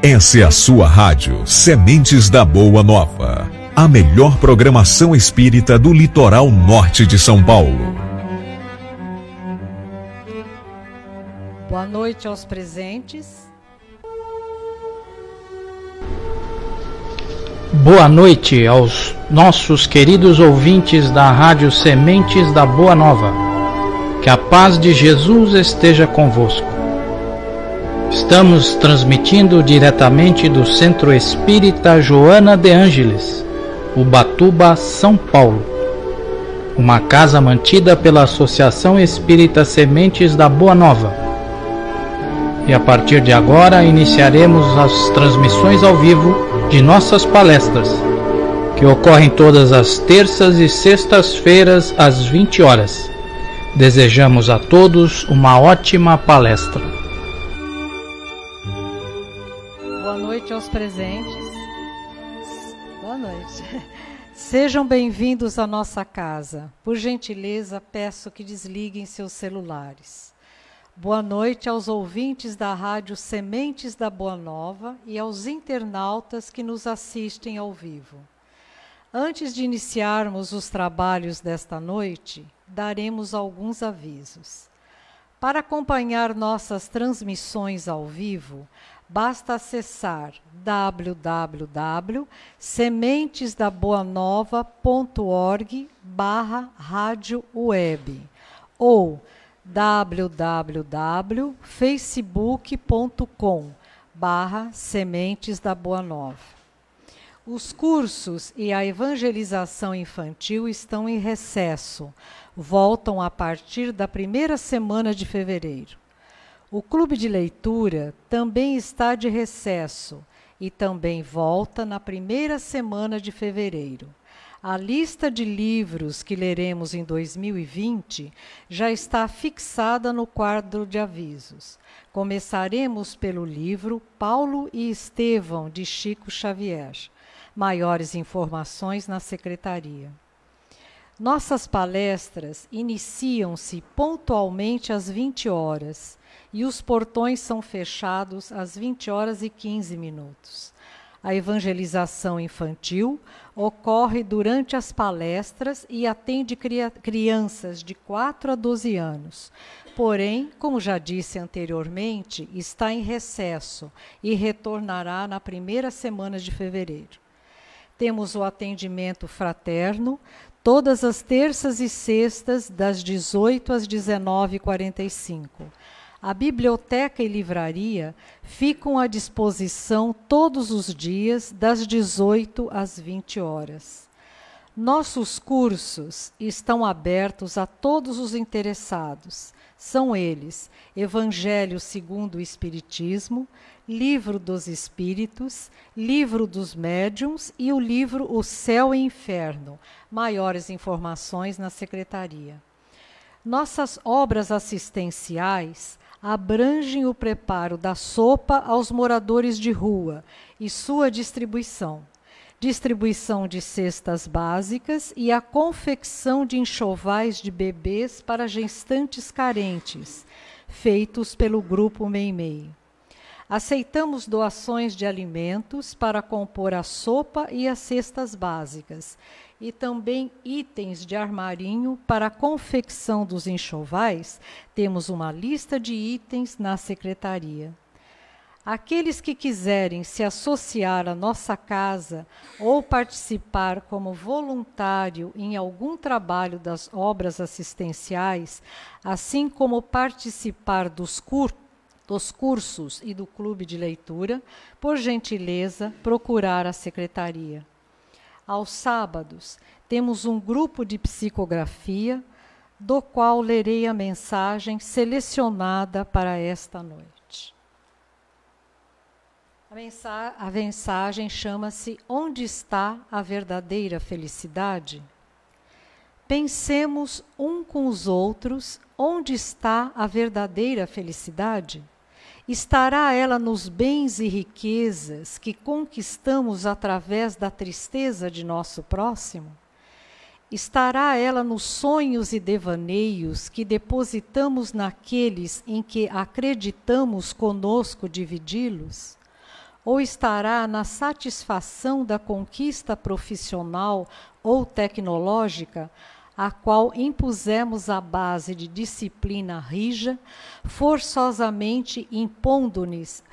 Essa é a sua rádio Sementes da Boa Nova. A melhor programação espírita do litoral norte de São Paulo. Boa noite aos presentes. Boa noite aos nossos queridos ouvintes da Rádio Sementes da Boa Nova. Que a paz de Jesus esteja convosco. Estamos transmitindo diretamente do Centro Espírita Joana de Ângeles, Ubatuba, São Paulo. Uma casa mantida pela Associação Espírita Sementes da Boa Nova. E a partir de agora iniciaremos as transmissões ao vivo de nossas palestras, que ocorrem todas as terças e sextas-feiras às 20 horas. Desejamos a todos uma ótima palestra. Boa noite aos presentes. Boa noite. Sejam bem-vindos à nossa casa. Por gentileza, peço que desliguem seus celulares. Boa noite aos ouvintes da Rádio Sementes da Boa Nova e aos internautas que nos assistem ao vivo. Antes de iniciarmos os trabalhos desta noite, daremos alguns avisos. Para acompanhar nossas transmissões ao vivo, basta acessar www.sementesdaboanova.org/rádio web ou www.facebook.com/Sementes da Boa Nova. Os cursos e a evangelização infantil estão em recesso. Voltam a partir da primeira semana de fevereiro. O clube de leitura também está de recesso e também volta na primeira semana de fevereiro. A lista de livros que leremos em 2020 já está fixada no quadro de avisos. Começaremos pelo livro Paulo e Estevão, de Chico Xavier. Maiores informações na secretaria. Nossas palestras iniciam-se pontualmente às 20 horas e os portões são fechados às 20 horas e 15 minutos. A evangelização infantil ocorre durante as palestras e atende crianças de 4 a 12 anos. Porém, como já disse anteriormente, está em recesso e retornará na primeira semana de fevereiro. Temos o atendimento fraterno, todas as terças e sextas, das 18 às 19h45. A biblioteca e livraria ficam à disposição todos os dias, das 18 às 20 horas. Nossos cursos estão abertos a todos os interessados. São eles: Evangelho segundo o Espiritismo, Livro dos Espíritos, Livro dos Médiuns e o livro O Céu e Inferno. Maiores informações na secretaria. Nossas obras assistenciais abrangem o preparo da sopa aos moradores de rua e sua distribuição de cestas básicas e a confecção de enxovais de bebês para gestantes carentes, feitos pelo Grupo Meimei. Aceitamos doações de alimentos para compor a sopa e as cestas básicas, e também itens de armarinho para a confecção dos enxovais. Temos uma lista de itens na secretaria. Aqueles que quiserem se associar à nossa casa ou participar como voluntário em algum trabalho das obras assistenciais, assim como participar dos cursos e do clube de leitura, por gentileza, procurar a secretaria. Aos sábados, temos um grupo de psicografia, do qual lerei a mensagem selecionada para esta noite. A mensagem chama-se Onde está a verdadeira felicidade? Pensemos um com os outros, onde está a verdadeira felicidade? Estará ela nos bens e riquezas que conquistamos através da tristeza de nosso próximo? Estará ela nos sonhos e devaneios que depositamos naqueles em que acreditamos conosco dividi-los? Ou estará na satisfação da conquista profissional ou tecnológica, a qual impusemos a base de disciplina rija, forçosamente impondo-nos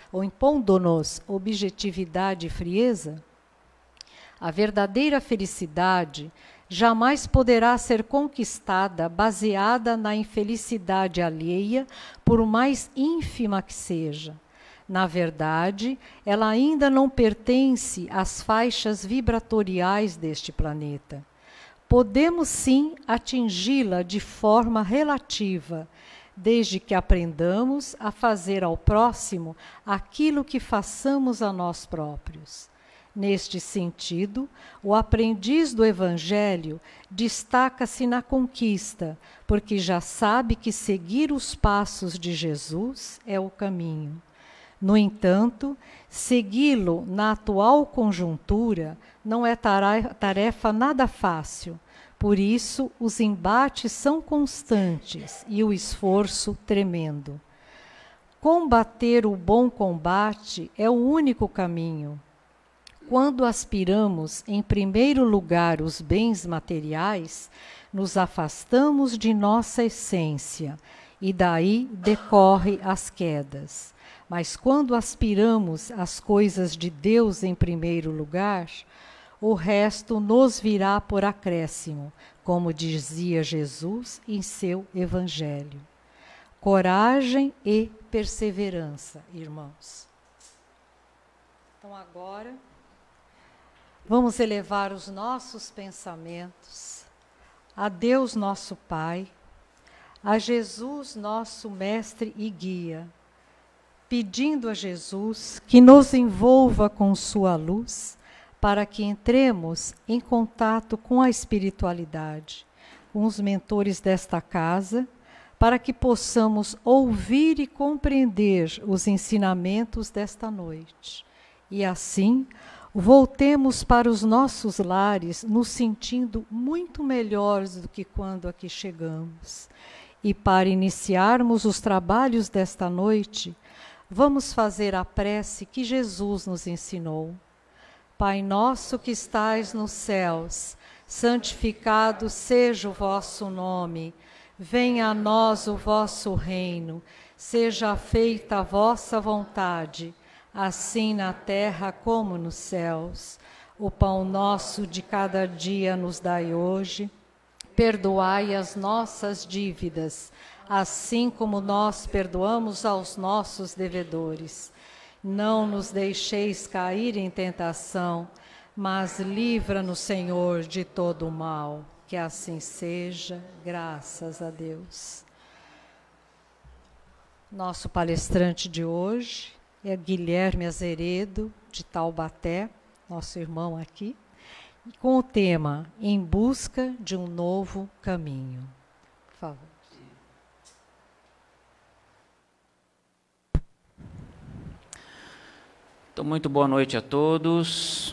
objetividade e frieza? A verdadeira felicidade jamais poderá ser conquistada baseada na infelicidade alheia, por mais ínfima que seja. Na verdade, ela ainda não pertence às faixas vibratoriais deste planeta. Podemos sim atingi-la de forma relativa, desde que aprendamos a fazer ao próximo aquilo que façamos a nós próprios. Neste sentido, o aprendiz do Evangelho destaca-se na conquista, porque já sabe que seguir os passos de Jesus é o caminho. No entanto, segui-lo na atual conjuntura não é tarefa nada fácil. Por isso, os embates são constantes e o esforço tremendo. Combater o bom combate é o único caminho. Quando aspiramos, em primeiro lugar, os bens materiais, nos afastamos de nossa essência, e daí decorre as quedas. Mas quando aspiramos às coisas de Deus em primeiro lugar, o resto nos virá por acréscimo, como dizia Jesus em seu Evangelho. Coragem e perseverança, irmãos. Então agora, vamos elevar os nossos pensamentos a Deus nosso Pai, a Jesus nosso Mestre e Guia, pedindo a Jesus que nos envolva com sua luz, para que entremos em contato com a espiritualidade, com os mentores desta casa, para que possamos ouvir e compreender os ensinamentos desta noite. E assim, voltemos para os nossos lares nos sentindo muito melhores do que quando aqui chegamos. E para iniciarmos os trabalhos desta noite, vamos fazer a prece que Jesus nos ensinou. Pai nosso que estais nos céus, santificado seja o vosso nome. Venha a nós o vosso reino. Seja feita a vossa vontade, assim na terra como nos céus. O pão nosso de cada dia nos dai hoje. Perdoai as nossas dívidas, assim como nós perdoamos aos nossos devedores. Não nos deixeis cair em tentação, mas livra-nos, Senhor, de todo o mal. Que assim seja, graças a Deus. Nosso palestrante de hoje é Guilherme Azeredo, de Taubaté, nosso irmão aqui, com o tema Em Busca de um Novo Caminho. Por favor. Então, muito boa noite a todos.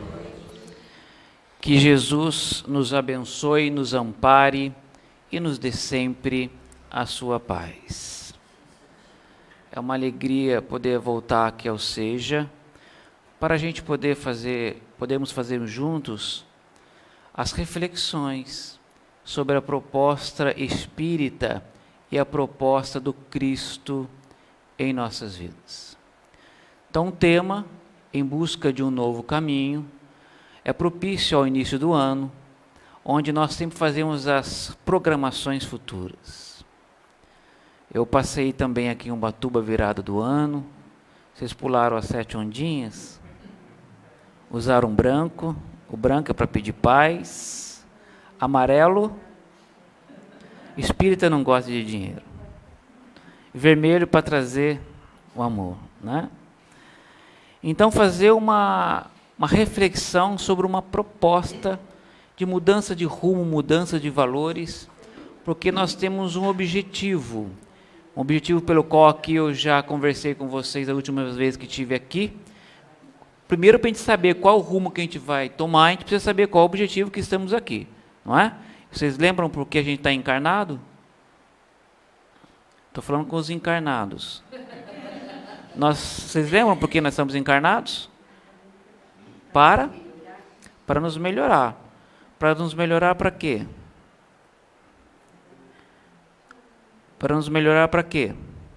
Que Jesus nos abençoe, nos ampare e nos dê sempre a sua paz. É uma alegria poder voltar aqui ao Seja, para a gente podermos fazer juntos as reflexões sobre a proposta espírita e a proposta do Cristo em nossas vidas. Então, o tema, Em Busca de um Novo Caminho, é propício ao início do ano, onde nós sempre fazemos as programações futuras. Eu passei também aqui em Ubatuba virada do ano. Vocês pularam as 7 ondinhas, usaram branco. O branco é para pedir paz. Amarelo, espírita não gosta de dinheiro. Vermelho para trazer o amor, né? Então, fazer uma reflexão sobre uma proposta de mudança de rumo, mudança de valores, porque nós temos um objetivo pelo qual aqui eu já conversei com vocês a última vez que estive aqui. Primeiro, para a gente saber qual o rumo que a gente vai tomar, a gente precisa saber qual o objetivo que estamos aqui, não é? Vocês lembram por que a gente está encarnado? Estou falando com os encarnados. Vocês lembram por que nós estamos encarnados? Para nos melhorar. Para nos melhorar para quê? Para nos melhorar para quê?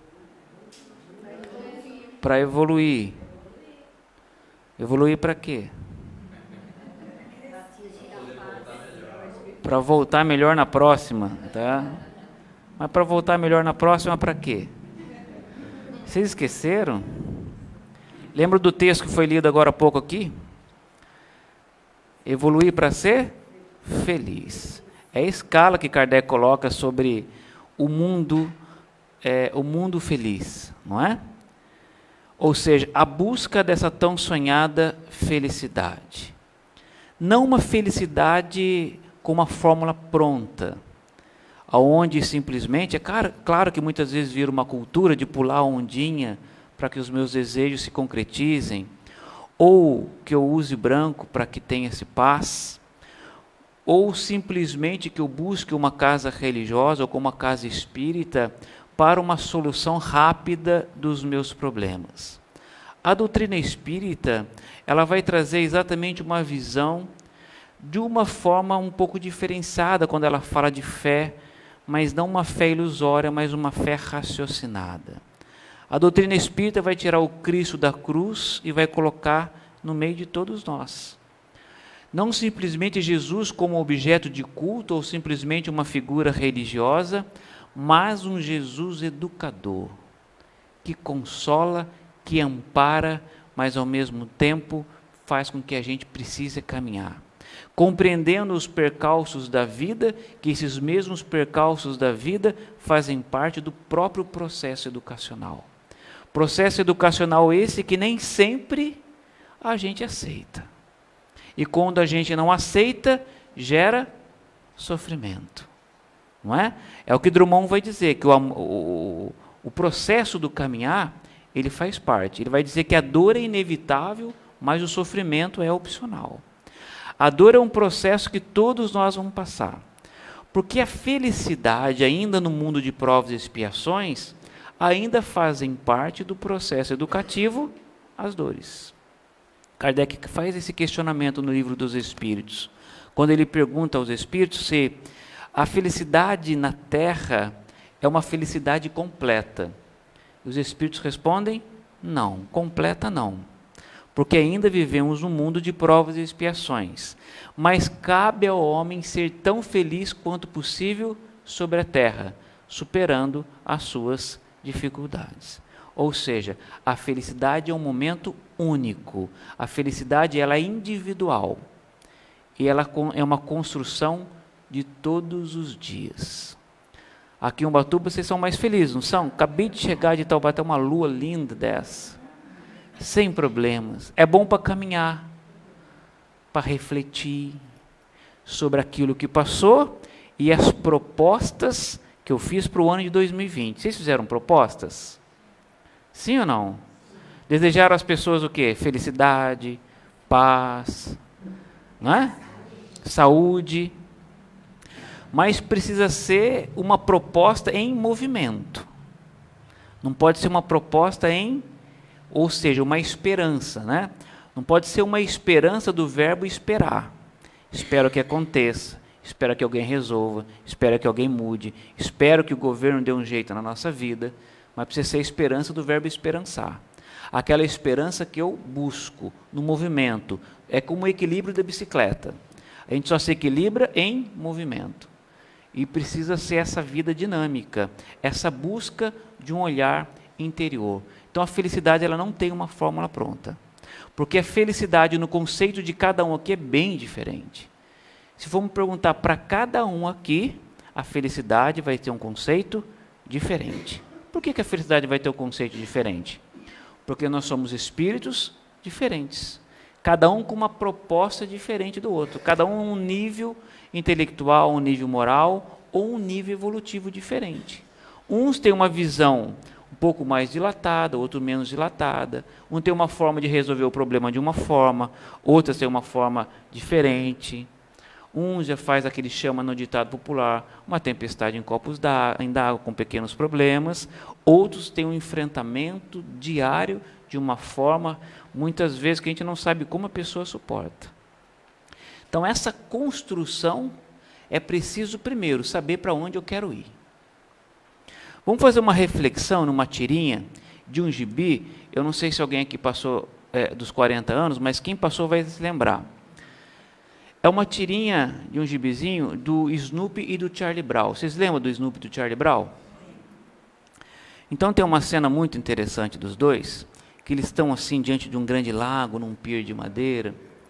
Para evoluir. Evoluir para quê? Para voltar melhor na próxima, tá? Mas para voltar melhor na próxima, para quê? Vocês esqueceram? Lembra do texto que foi lido agora há pouco aqui? Evoluir para ser feliz. É a escala que Kardec coloca sobre o mundo feliz, não é? Ou seja, a busca dessa tão sonhada felicidade. Não uma felicidade com uma fórmula pronta, aonde simplesmente, claro que muitas vezes vira uma cultura de pular a ondinha para que os meus desejos se concretizem, ou que eu use branco para que tenha-se paz, ou simplesmente que eu busque uma casa religiosa ou uma casa espírita para uma solução rápida dos meus problemas. A doutrina espírita, ela vai trazer exatamente uma visão de uma forma um pouco diferenciada quando ela fala de fé, mas não uma fé ilusória, mas uma fé raciocinada. A doutrina espírita vai tirar o Cristo da cruz e vai colocar no meio de todos nós. Não simplesmente Jesus como objeto de culto ou simplesmente uma figura religiosa, mas um Jesus educador, que consola, que ampara, mas ao mesmo tempo faz com que a gente precise caminhar. Compreendendo os percalços da vida, que esses mesmos percalços da vida fazem parte do próprio processo educacional. Processo educacional esse que nem sempre a gente aceita. E quando a gente não aceita, gera sofrimento. Não é? É o que Drummond vai dizer, que o processo do caminhar, ele faz parte. Ele vai dizer que a dor é inevitável, mas o sofrimento é opcional. A dor é um processo que todos nós vamos passar. Porque a felicidade, ainda no mundo de provas e expiações, ainda fazem parte do processo educativo as dores. Kardec faz esse questionamento no Livro dos Espíritos, quando ele pergunta aos espíritos se a felicidade na Terra é uma felicidade completa. Os espíritos respondem, não, completa não. Porque ainda vivemos um mundo de provas e expiações. Mas cabe ao homem ser tão feliz quanto possível sobre a terra, superando as suas dificuldades. Ou seja, a felicidade é um momento único. A felicidade ela é individual. E ela é uma construção de todos os dias. Aqui em Ubatuba vocês são mais felizes, não são? Acabei de chegar de Taubaté, uma lua linda dessa. Sem problemas. É bom para caminhar, para refletir sobre aquilo que passou e as propostas que eu fiz para o ano de 2020. Vocês fizeram propostas? Sim ou não? Desejaram às pessoas o quê? Felicidade, paz, não é? Saúde. Mas precisa ser uma proposta em movimento. Não pode ser uma proposta ou seja, uma esperança, né? Não pode ser uma esperança do verbo esperar. Espero que aconteça, espero que alguém resolva, espero que alguém mude, espero que o governo dê um jeito na nossa vida, mas precisa ser a esperança do verbo esperançar. Aquela esperança que eu busco no movimento. É como o equilíbrio da bicicleta. A gente só se equilibra em movimento. E precisa ser essa vida dinâmica, essa busca de um olhar interior. Então a felicidade ela não tem uma fórmula pronta. Porque a felicidade no conceito de cada um aqui é bem diferente. Se formos perguntar para cada um aqui, a felicidade vai ter um conceito diferente. Por que a felicidade vai ter um conceito diferente? Porque nós somos espíritos diferentes. Cada um com uma proposta diferente do outro. Cada um um nível intelectual, um nível moral ou um nível evolutivo diferente. Uns têm uma visão um pouco mais dilatada, outro menos dilatada. Um tem uma forma de resolver o problema de uma forma, outras têm uma forma diferente. Uns já faz aquele chama no ditado popular, uma tempestade em copos d'água com pequenos problemas. Outros têm um enfrentamento diário de uma forma, muitas vezes, que a gente não sabe como a pessoa suporta. Então, essa construção é preciso, primeiro, saber para onde eu quero ir. Vamos fazer uma reflexão numa tirinha de um gibi. Eu não sei se alguém aqui passou dos 40 anos, mas quem passou vai se lembrar. É uma tirinha de um gibizinho do Snoopy e do Charlie Brown. Vocês lembram do Snoopy e do Charlie Brown? Então tem uma cena muito interessante dos dois, que eles estão assim diante de um grande lago, num pier de madeira,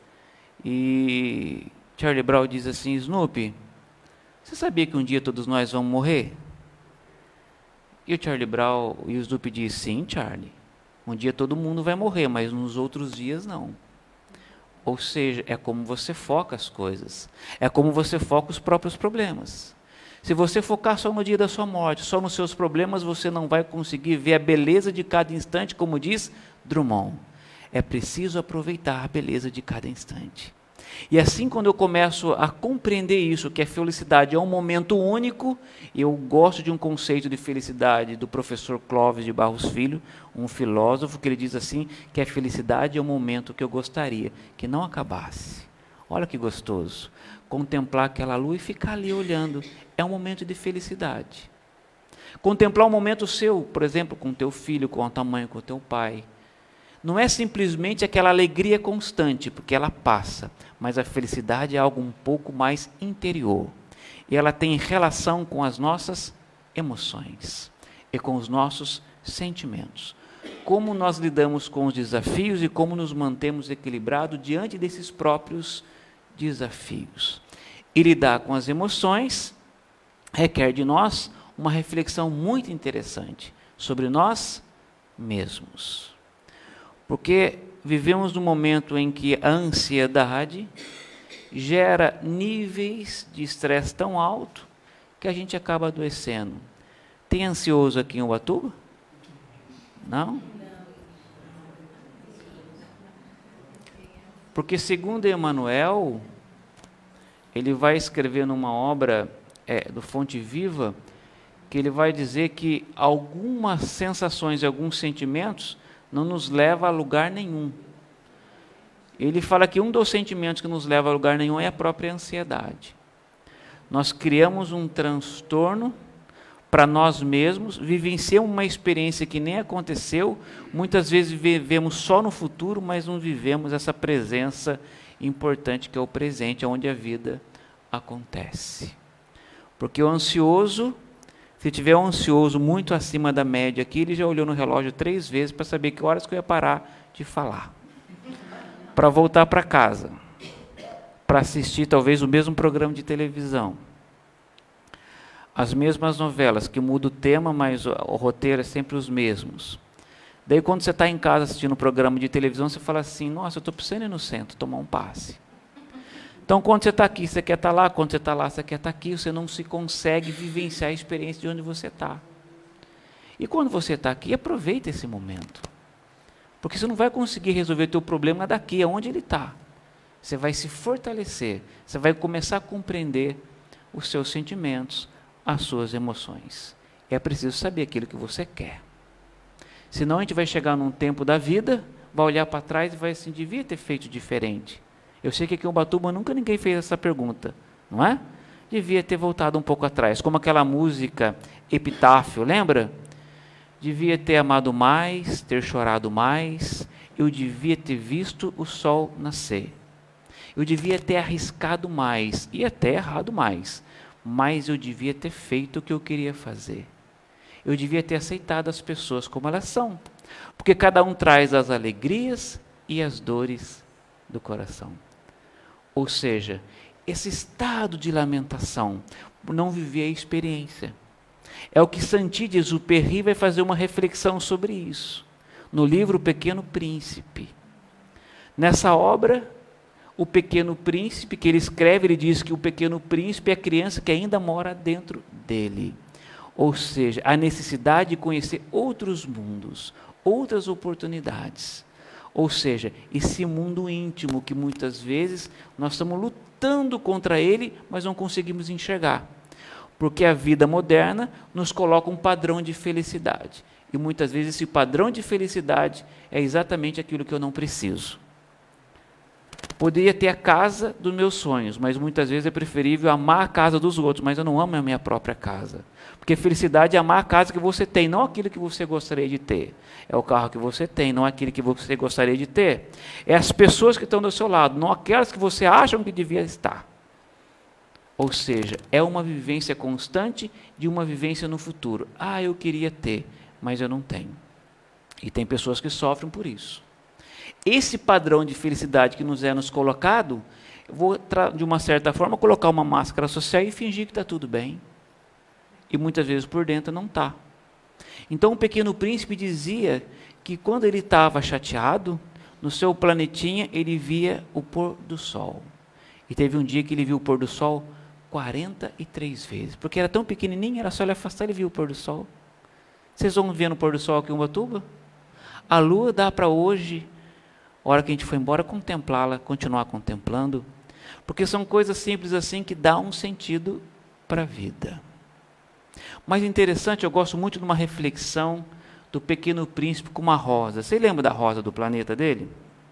e Charlie Brown diz assim: Snoopy, você sabia que um dia todos nós vamos morrer? E o Charlie Brown e o Snoopy diz: sim, Charlie, um dia todo mundo vai morrer, mas nos outros dias não. Ou seja, é como você foca as coisas, é como você foca os próprios problemas. Se você focar só no dia da sua morte, só nos seus problemas, você não vai conseguir ver a beleza de cada instante, como diz Drummond. É preciso aproveitar a beleza de cada instante. E assim, quando eu começo a compreender isso, que a felicidade é um momento único, eu gosto de um conceito de felicidade do professor Clóvis de Barros Filho, um filósofo, que ele diz assim, que a felicidade é um momento que eu gostaria que não acabasse. Olha que gostoso. Contemplar aquela lua e ficar ali olhando, é um momento de felicidade. Contemplar um momento seu, por exemplo, com teu filho, com a tua mãe, com o teu pai. Não é simplesmente aquela alegria constante, porque ela passa, mas a felicidade é algo um pouco mais interior. E ela tem relação com as nossas emoções e com os nossos sentimentos. Como nós lidamos com os desafios e como nos mantemos equilibrados diante desses próprios desafios. E lidar com as emoções requer de nós uma reflexão muito interessante sobre nós mesmos. Porque vivemos num momento em que a ansiedade gera níveis de estresse tão alto que a gente acaba adoecendo. Tem ansioso aqui em Ubatuba? Não? Porque segundo Emmanuel, ele vai escrever numa obra do Fonte Viva, que ele vai dizer que algumas sensações e alguns sentimentos não nos leva a lugar nenhum. Ele fala que um dos sentimentos que nos leva a lugar nenhum é a própria ansiedade. Nós criamos um transtorno para nós mesmos, vivenciamos uma experiência que nem aconteceu, muitas vezes vivemos só no futuro, mas não vivemos essa presença importante que é o presente, onde a vida acontece. Porque o ansioso, se tiver um ansioso muito acima da média aqui, ele já olhou no relógio 3 vezes para saber que horas que eu ia parar de falar. Para voltar para casa, para assistir talvez o mesmo programa de televisão. As mesmas novelas, que muda o tema, mas o roteiro é sempre os mesmos. Daí quando você está em casa assistindo um programa de televisão, você fala assim: nossa, eu estou precisando ir no centro, tomar um passe. Então, quando você está aqui, você quer estar lá, quando você está lá, você quer estar aqui, você não se consegue vivenciar a experiência de onde você está. E quando você está aqui, aproveita esse momento. Porque você não vai conseguir resolver o teu problema daqui, aonde ele está. Você vai se fortalecer, você vai começar a compreender os seus sentimentos, as suas emoções. É preciso saber aquilo que você quer. Senão a gente vai chegar num tempo da vida, vai olhar para trás e vai assim: devia ter feito diferente. Eu sei que aqui em Ubatuba nunca ninguém fez essa pergunta, não é? Devia ter voltado um pouco atrás, como aquela música Epitáfio, lembra? Devia ter amado mais, ter chorado mais, eu devia ter visto o sol nascer. Eu devia ter arriscado mais, e até errado mais, mas eu devia ter feito o que eu queria fazer. Eu devia ter aceitado as pessoas como elas são, porque cada um traz as alegrias e as dores do coração. Ou seja, esse estado de lamentação por não viver a experiência. É o que Saint-Exupéry vai fazer uma reflexão sobre isso, no livro O Pequeno Príncipe. Nessa obra, o Pequeno Príncipe, que ele escreve, ele diz que o Pequeno Príncipe é a criança que ainda mora dentro dele. Ou seja, a necessidade de conhecer outros mundos, outras oportunidades. Ou seja, esse mundo íntimo que muitas vezes nós estamos lutando contra ele, mas não conseguimos enxergar. Porque a vida moderna nos coloca um padrão de felicidade. E muitas vezes esse padrão de felicidade é exatamente aquilo que eu não preciso. Poderia ter a casa dos meus sonhos, mas muitas vezes é preferível amar a casa dos outros, mas eu não amo a minha própria casa. Porque felicidade é amar a casa que você tem, não aquilo que você gostaria de ter. É o carro que você tem, não aquilo que você gostaria de ter. É as pessoas que estão do seu lado, não aquelas que você acha que devia estar. Ou seja, é uma vivência constante de uma vivência no futuro. Ah, eu queria ter, mas eu não tenho. E tem pessoas que sofrem por isso. Esse padrão de felicidade que nos é colocado, eu vou, de uma certa forma, colocar uma máscara social e fingir que está tudo bem. E muitas vezes por dentro não está. Então o Pequeno Príncipe dizia que quando ele estava chateado, no seu planetinha ele via o pôr do sol. E teve um dia que ele viu o pôr do sol 43 vezes. Porque era tão pequenininho, era só ele afastar e ele viu o pôr do sol. Vocês vão ver no pôr do sol aqui em Ubatuba? A lua dá para hoje, a hora que a gente for embora, contemplá-la, continuar contemplando. Porque são coisas simples assim que dão um sentido para a vida. Mas interessante, eu gosto muito de uma reflexão do Pequeno Príncipe com uma rosa. Você lembra da rosa do planeta dele?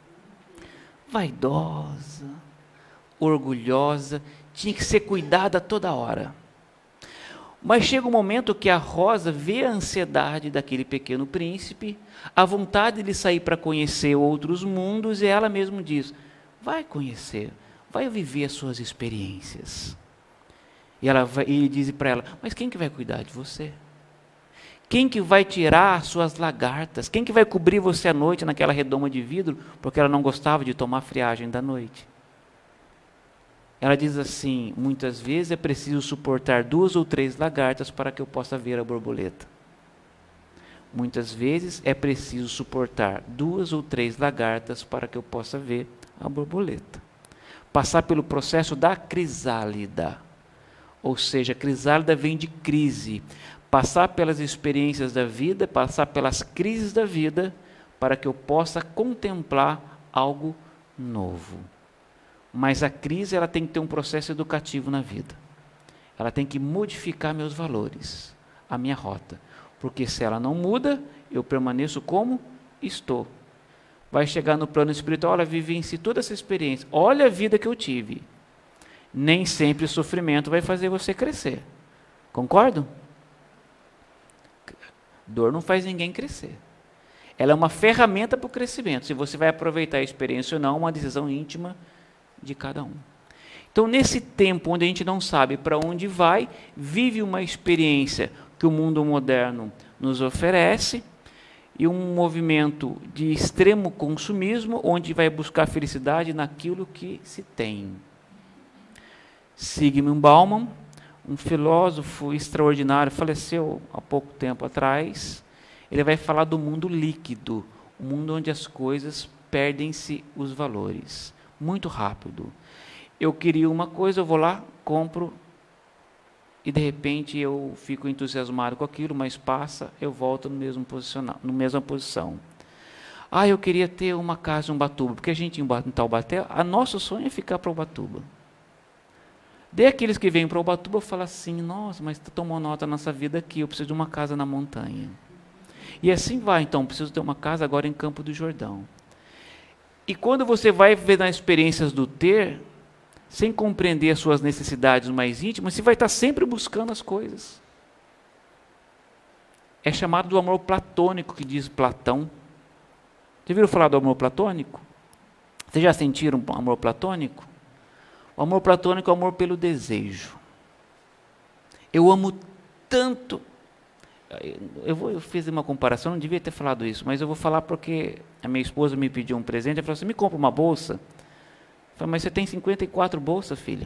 Vaidosa, orgulhosa, tinha que ser cuidada toda hora. Mas chega um momento que a rosa vê a ansiedade daquele Pequeno Príncipe, a vontade de sair para conhecer outros mundos, e ela mesma diz, vai conhecer, vai viver as suas experiências. E ele diz para ela, mas quem que vai cuidar de você? Quem que vai tirar as suas lagartas? Quem que vai cobrir você à noite naquela redoma de vidro? Porque ela não gostava de tomar friagem da noite. Ela diz assim, muitas vezes é preciso suportar 2 ou 3 lagartas para que eu possa ver a borboleta. Muitas vezes é preciso suportar 2 ou 3 lagartas para que eu possa ver a borboleta. Passar pelo processo da crisálida. Ou seja, crisálida vem de crise. Passar pelas experiências da vida, passar pelas crises da vida, para que eu possa contemplar algo novo. Mas a crise ela tem que ter um processo educativo na vida. Ela tem que modificar meus valores, a minha rota. Porque se ela não muda, eu permaneço como estou. Vai chegar no plano espiritual, olha, vivencie toda essa experiência. Olha a vida que eu tive. Nem sempre o sofrimento vai fazer você crescer. Concordam? Dor não faz ninguém crescer. Ela é uma ferramenta para o crescimento. Se você vai aproveitar a experiência ou não, uma decisão íntima de cada um. Então, nesse tempo onde a gente não sabe para onde vai, vive uma experiência que o mundo moderno nos oferece e um movimento de extremo consumismo, onde vai buscar felicidade naquilo que se tem. Zygmunt Bauman, um filósofo extraordinário, faleceu há pouco tempo atrás. Ele vai falar do mundo líquido, o mundo onde as coisas perdem-se os valores, muito rápido. Eu queria uma coisa, eu vou lá, compro, e de repente eu fico entusiasmado com aquilo, mas passa, eu volto no mesmo mesma posição. Ah, eu queria ter uma casa em Ubatuba, porque a gente em Taubaté, a nosso sonho é ficar para Ubatuba. Daí aqueles que vêm para Ubatuba falam assim, nossa, mas tão monótona a nossa vida aqui, eu preciso de uma casa na montanha. E assim vai, então, preciso ter uma casa agora em Campo do Jordão. E quando você vai ver nas experiências do ter, sem compreender as suas necessidades mais íntimas, você vai estar sempre buscando as coisas. É chamado do amor platônico, que diz Platão. Já viram falar do amor platônico? Vocês já sentiram um amor platônico? O amor platônico é o amor pelo desejo. Eu amo tanto. Eu fiz uma comparação, não devia ter falado isso, mas eu vou falar porque a minha esposa me pediu um presente. Ela falou assim, me compra uma bolsa. Eu falei, mas você tem 54 bolsas, filha.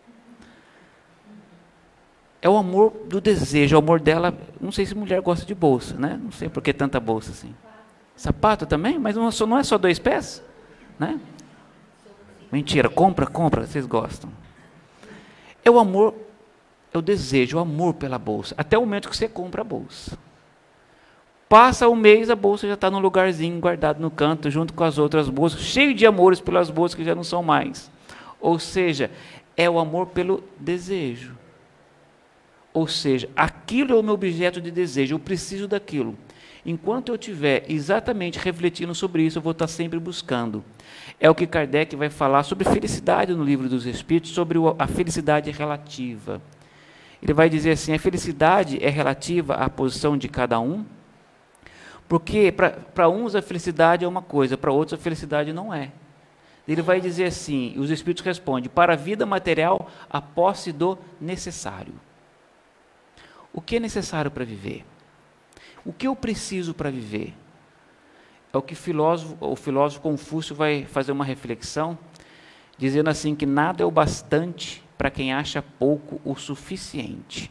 É o amor do desejo, é o amor dela. Não sei se mulher gosta de bolsa, né? Não sei por que tanta bolsa assim. Sapato também? Mas não é só 2 pés? Né? Mentira, compra, vocês gostam. É o amor, é o desejo, o amor pela bolsa, até o momento que você compra a bolsa. Passa um mês, a bolsa já está num lugarzinho guardado no canto, junto com as outras bolsas, cheio de amores pelas bolsas que já não são mais. Ou seja, é o amor pelo desejo. Ou seja, aquilo é o meu objeto de desejo, eu preciso daquilo. Enquanto eu estiver exatamente refletindo sobre isso, eu vou estar sempre buscando. É o que Kardec vai falar sobre felicidade no Livro dos Espíritos, sobre a felicidade relativa. Ele vai dizer assim, a felicidade é relativa à posição de cada um, porque para uns a felicidade é uma coisa, para outros a felicidade não é. Ele vai dizer assim, os Espíritos respondem, para a vida material, a posse do necessário. O que é necessário para viver? O que eu preciso para viver? É o que o filósofo Confúcio vai fazer uma reflexão, dizendo assim que nada é o bastante para quem acha pouco o suficiente.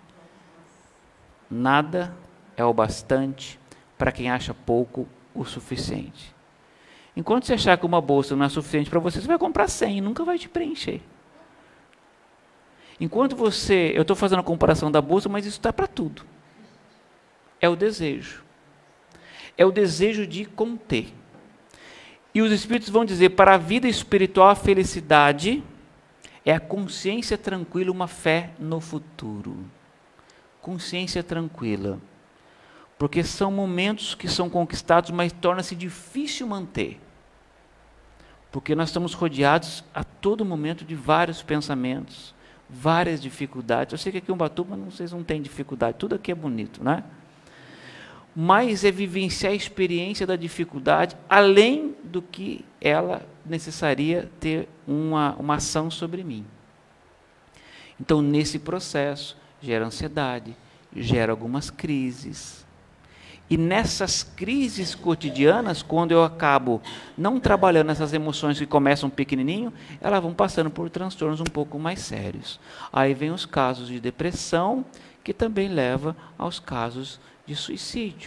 Nada é o bastante para quem acha pouco o suficiente. Enquanto você achar que uma bolsa não é suficiente para você, você vai comprar 100 e nunca vai te preencher. Enquanto eu estou fazendo a comparação da bolsa, mas isso está para tudo. É o desejo. É o desejo de conter. E os Espíritos vão dizer, para a vida espiritual, a felicidade é a consciência tranquila, uma fé no futuro. Consciência tranquila. Porque são momentos que são conquistados, mas torna-se difícil manter. Porque nós estamos rodeados a todo momento de vários pensamentos, várias dificuldades. Eu sei que aqui em Ubatuba vocês não têm dificuldade, tudo aqui é bonito, né? Mas é vivenciar a experiência da dificuldade, além do que ela necessaria ter uma ação sobre mim. Então, nesse processo, gera ansiedade, gera algumas crises. E nessas crises cotidianas, quando eu acabo não trabalhando essas emoções que começam pequenininho, elas vão passando por transtornos um pouco mais sérios. Aí vem os casos de depressão, que também leva aos casos de suicídio.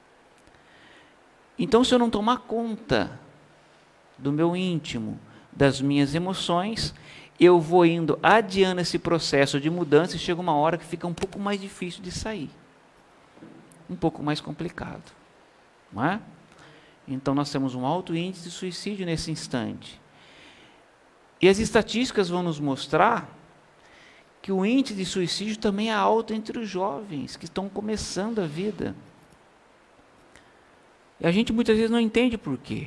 Então, se eu não tomar conta do meu íntimo, das minhas emoções, eu vou indo adiando esse processo de mudança e chega uma hora que fica um pouco mais difícil de sair. Um pouco mais complicado. Não é? Então, nós temos um alto índice de suicídio nesse instante. E as estatísticas vão nos mostrar que o índice de suicídio também é alto entre os jovens que estão começando a vida. E a gente muitas vezes não entende por quê.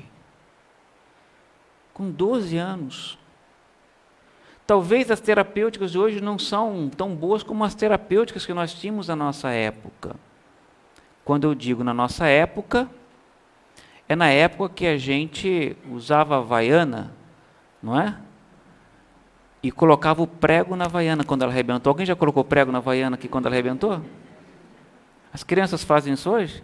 Com 12 anos. Talvez as terapêuticas de hoje não são tão boas como as terapêuticas que nós tínhamos na nossa época. Quando eu digo na nossa época, é na época que a gente usava a havaiana, não é? E colocava o prego na havaiana quando ela arrebentou. Alguém já colocou prego na havaiana aqui quando ela arrebentou? As crianças fazem isso hoje?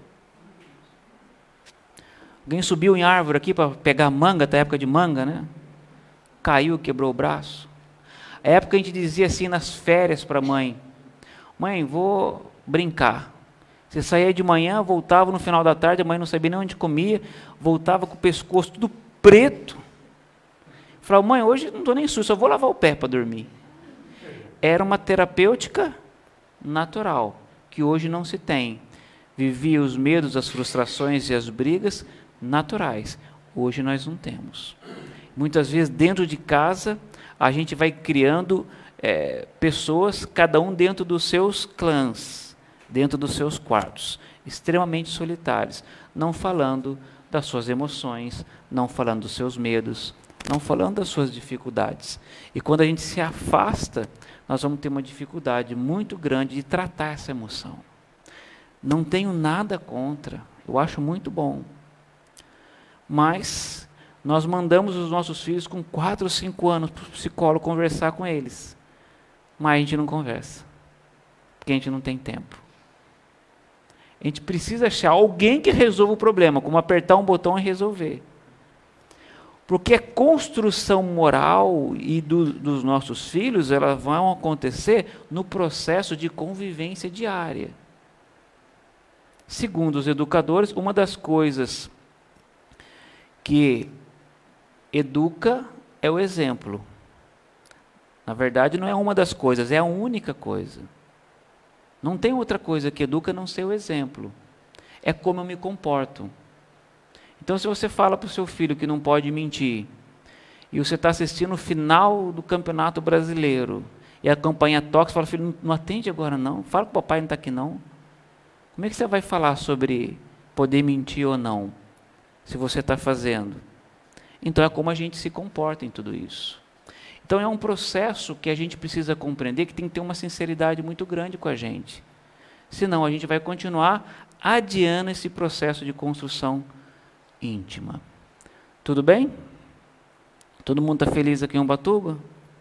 Alguém subiu em árvore aqui para pegar manga, da época de manga, né? Caiu, quebrou o braço. A época a gente dizia assim nas férias para a mãe: mãe, vou brincar. Você saía de manhã, voltava no final da tarde, a mãe não sabia nem onde comia, voltava com o pescoço tudo preto. Falava, mãe, hoje não estou nem sujo, só vou lavar o pé para dormir. Era uma terapêutica natural, que hoje não se tem. Vivia os medos, as frustrações e as brigas naturais. Hoje nós não temos. Muitas vezes dentro de casa, a gente vai criando pessoas, cada um dentro dos seus clãs, dentro dos seus quartos, extremamente solitários, não falando das suas emoções, não falando dos seus medos, não falando das suas dificuldades. E quando a gente se afasta, nós vamos ter uma dificuldade muito grande de tratar essa emoção. Não tenho nada contra, eu acho muito bom. Mas nós mandamos os nossos filhos com 4 ou 5 anos para o psicólogo conversar com eles. Mas a gente não conversa, porque a gente não tem tempo. A gente precisa achar alguém que resolva o problema, como apertar um botão e resolver. Porque a construção moral e dos nossos filhos, elas vão acontecer no processo de convivência diária. Segundo os educadores, uma das coisas que educa é o exemplo. Na verdade, não é uma das coisas, é a única coisa. Não tem outra coisa que educa a não ser o exemplo. é como eu me comporto. Então, se você fala para o seu filho que não pode mentir, e você está assistindo o final do Campeonato Brasileiro, e a campanha toca, você fala, filho, não atende agora não, fala que o papai não está aqui não. Como é que você vai falar sobre poder mentir ou não, se você está fazendo? Então, é como a gente se comporta em tudo isso. Então, é um processo que a gente precisa compreender, que tem que ter uma sinceridade muito grande com a gente. Senão, a gente vai continuar adiando esse processo de construção íntima. Tudo bem? Todo mundo está feliz aqui em Ubatuba?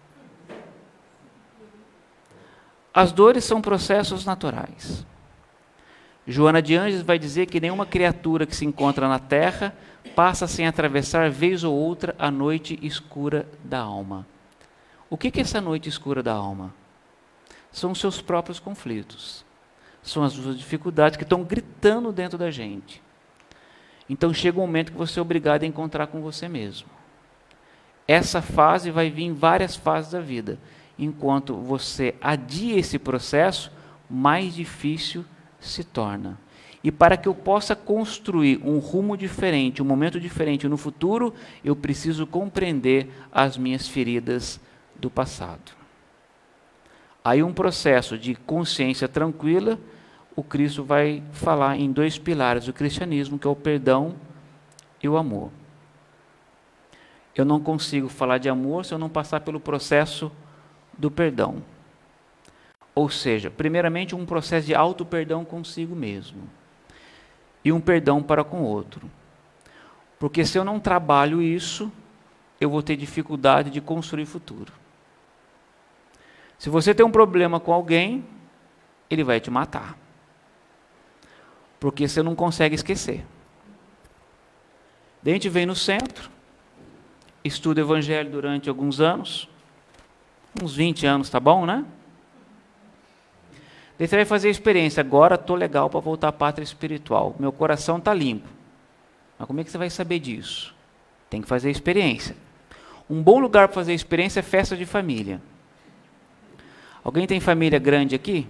As dores são processos naturais. Joana de Ângeles vai dizer que nenhuma criatura que se encontra na terra passa sem atravessar vez ou outra a noite escura da alma. O que é essa noite escura da alma? São os seus próprios conflitos. São as suas dificuldades que estão gritando dentro da gente. Então chega um momento que você é obrigado a encontrar com você mesmo. Essa fase vai vir em várias fases da vida. Enquanto você adia esse processo, mais difícil se torna. E para que eu possa construir um rumo diferente, um momento diferente no futuro, eu preciso compreender as minhas feridas do passado. Aí um processo de consciência tranquila, o Cristo vai falar em 2 pilares do cristianismo, que é o perdão e o amor. Eu não consigo falar de amor se eu não passar pelo processo do perdão. Ou seja, primeiramente um processo de auto-perdão consigo mesmo. E um perdão para com o outro. Porque se eu não trabalho isso, eu vou ter dificuldade de construir futuro. Se você tem um problema com alguém, ele vai te matar. Porque você não consegue esquecer. Daí a gente vem no centro, estuda o evangelho durante alguns anos, uns 20 anos, tá bom, né? Daí você vai fazer a experiência, agora estou legal para voltar à pátria espiritual, meu coração está limpo. Mas como é que você vai saber disso? Tem que fazer a experiência. Um bom lugar para fazer a experiência é festa de família. Alguém tem família grande aqui?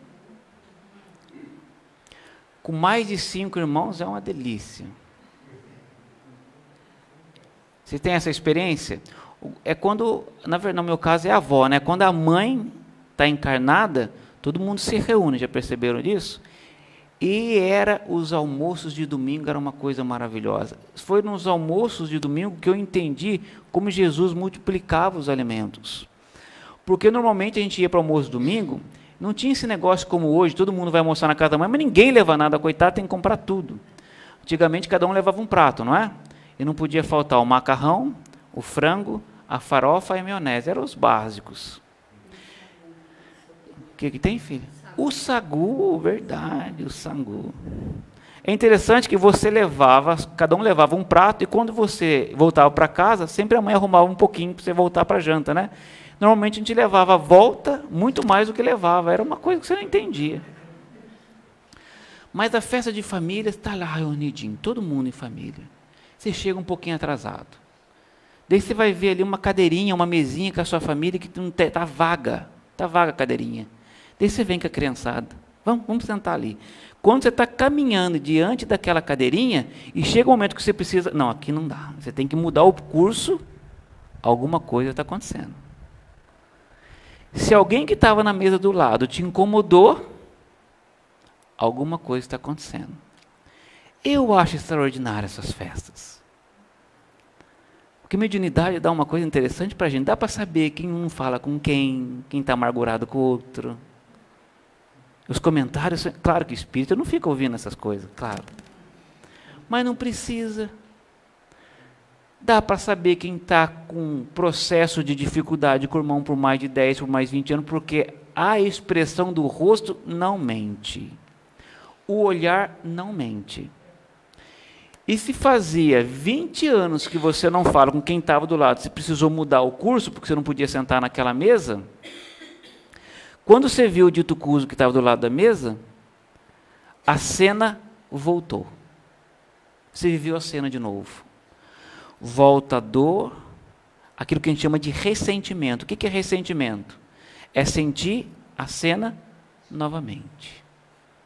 Com mais de 5 irmãos é uma delícia. Você tem essa experiência? É quando, na verdade, no meu caso é a avó, né? Quando a mãe está encarnada, todo mundo se reúne, já perceberam disso? E os almoços de domingo, era uma coisa maravilhosa. Foi nos almoços de domingo que eu entendi como Jesus multiplicava os alimentos. Porque normalmente a gente ia para o almoço de domingo, não tinha esse negócio como hoje, todo mundo vai almoçar na casa da mãe, mas ninguém leva nada, coitado, tem que comprar tudo. Antigamente cada um levava um prato, não é? E não podia faltar o macarrão, o frango, a farofa e a maionese, eram os básicos. O que tem, filho? O sagu, verdade, o sagu. É interessante que cada um levava um prato, e quando você voltava para casa, sempre a mãe arrumava um pouquinho para você voltar para a janta, né? Normalmente a gente levava a volta muito mais do que levava, era uma coisa que você não entendia. Mas a festa de família está lá reunidinho, todo mundo em família. Você chega um pouquinho atrasado. Daí você vai ver ali uma cadeirinha, uma mesinha com a sua família que está vaga a cadeirinha. Daí você vem com a criançada, vamos sentar ali. Quando você está caminhando diante daquela cadeirinha, e chega um momento que você precisa, não, aqui não dá, você tem que mudar o curso, alguma coisa está acontecendo. Se alguém que estava na mesa do lado te incomodou, alguma coisa está acontecendo. Eu acho extraordinário essas festas. Porque mediunidade dá uma coisa interessante para a gente. Dá para saber quem um fala com quem está amargurado com o outro. Os comentários, claro que o espírito não fica ouvindo essas coisas, claro. Mas não precisa. Dá para saber quem está com processo de dificuldade com o irmão por mais de 10, por mais 20 anos, porque a expressão do rosto não mente. O olhar não mente. E se fazia 20 anos que você não fala com quem estava do lado, você precisou mudar o curso, porque você não podia sentar naquela mesa, quando você viu o dito cuso que estava do lado da mesa, a cena voltou. Você viveu a cena de novo. Volta a dor, aquilo que a gente chama de ressentimento. O que é ressentimento? É sentir a cena novamente.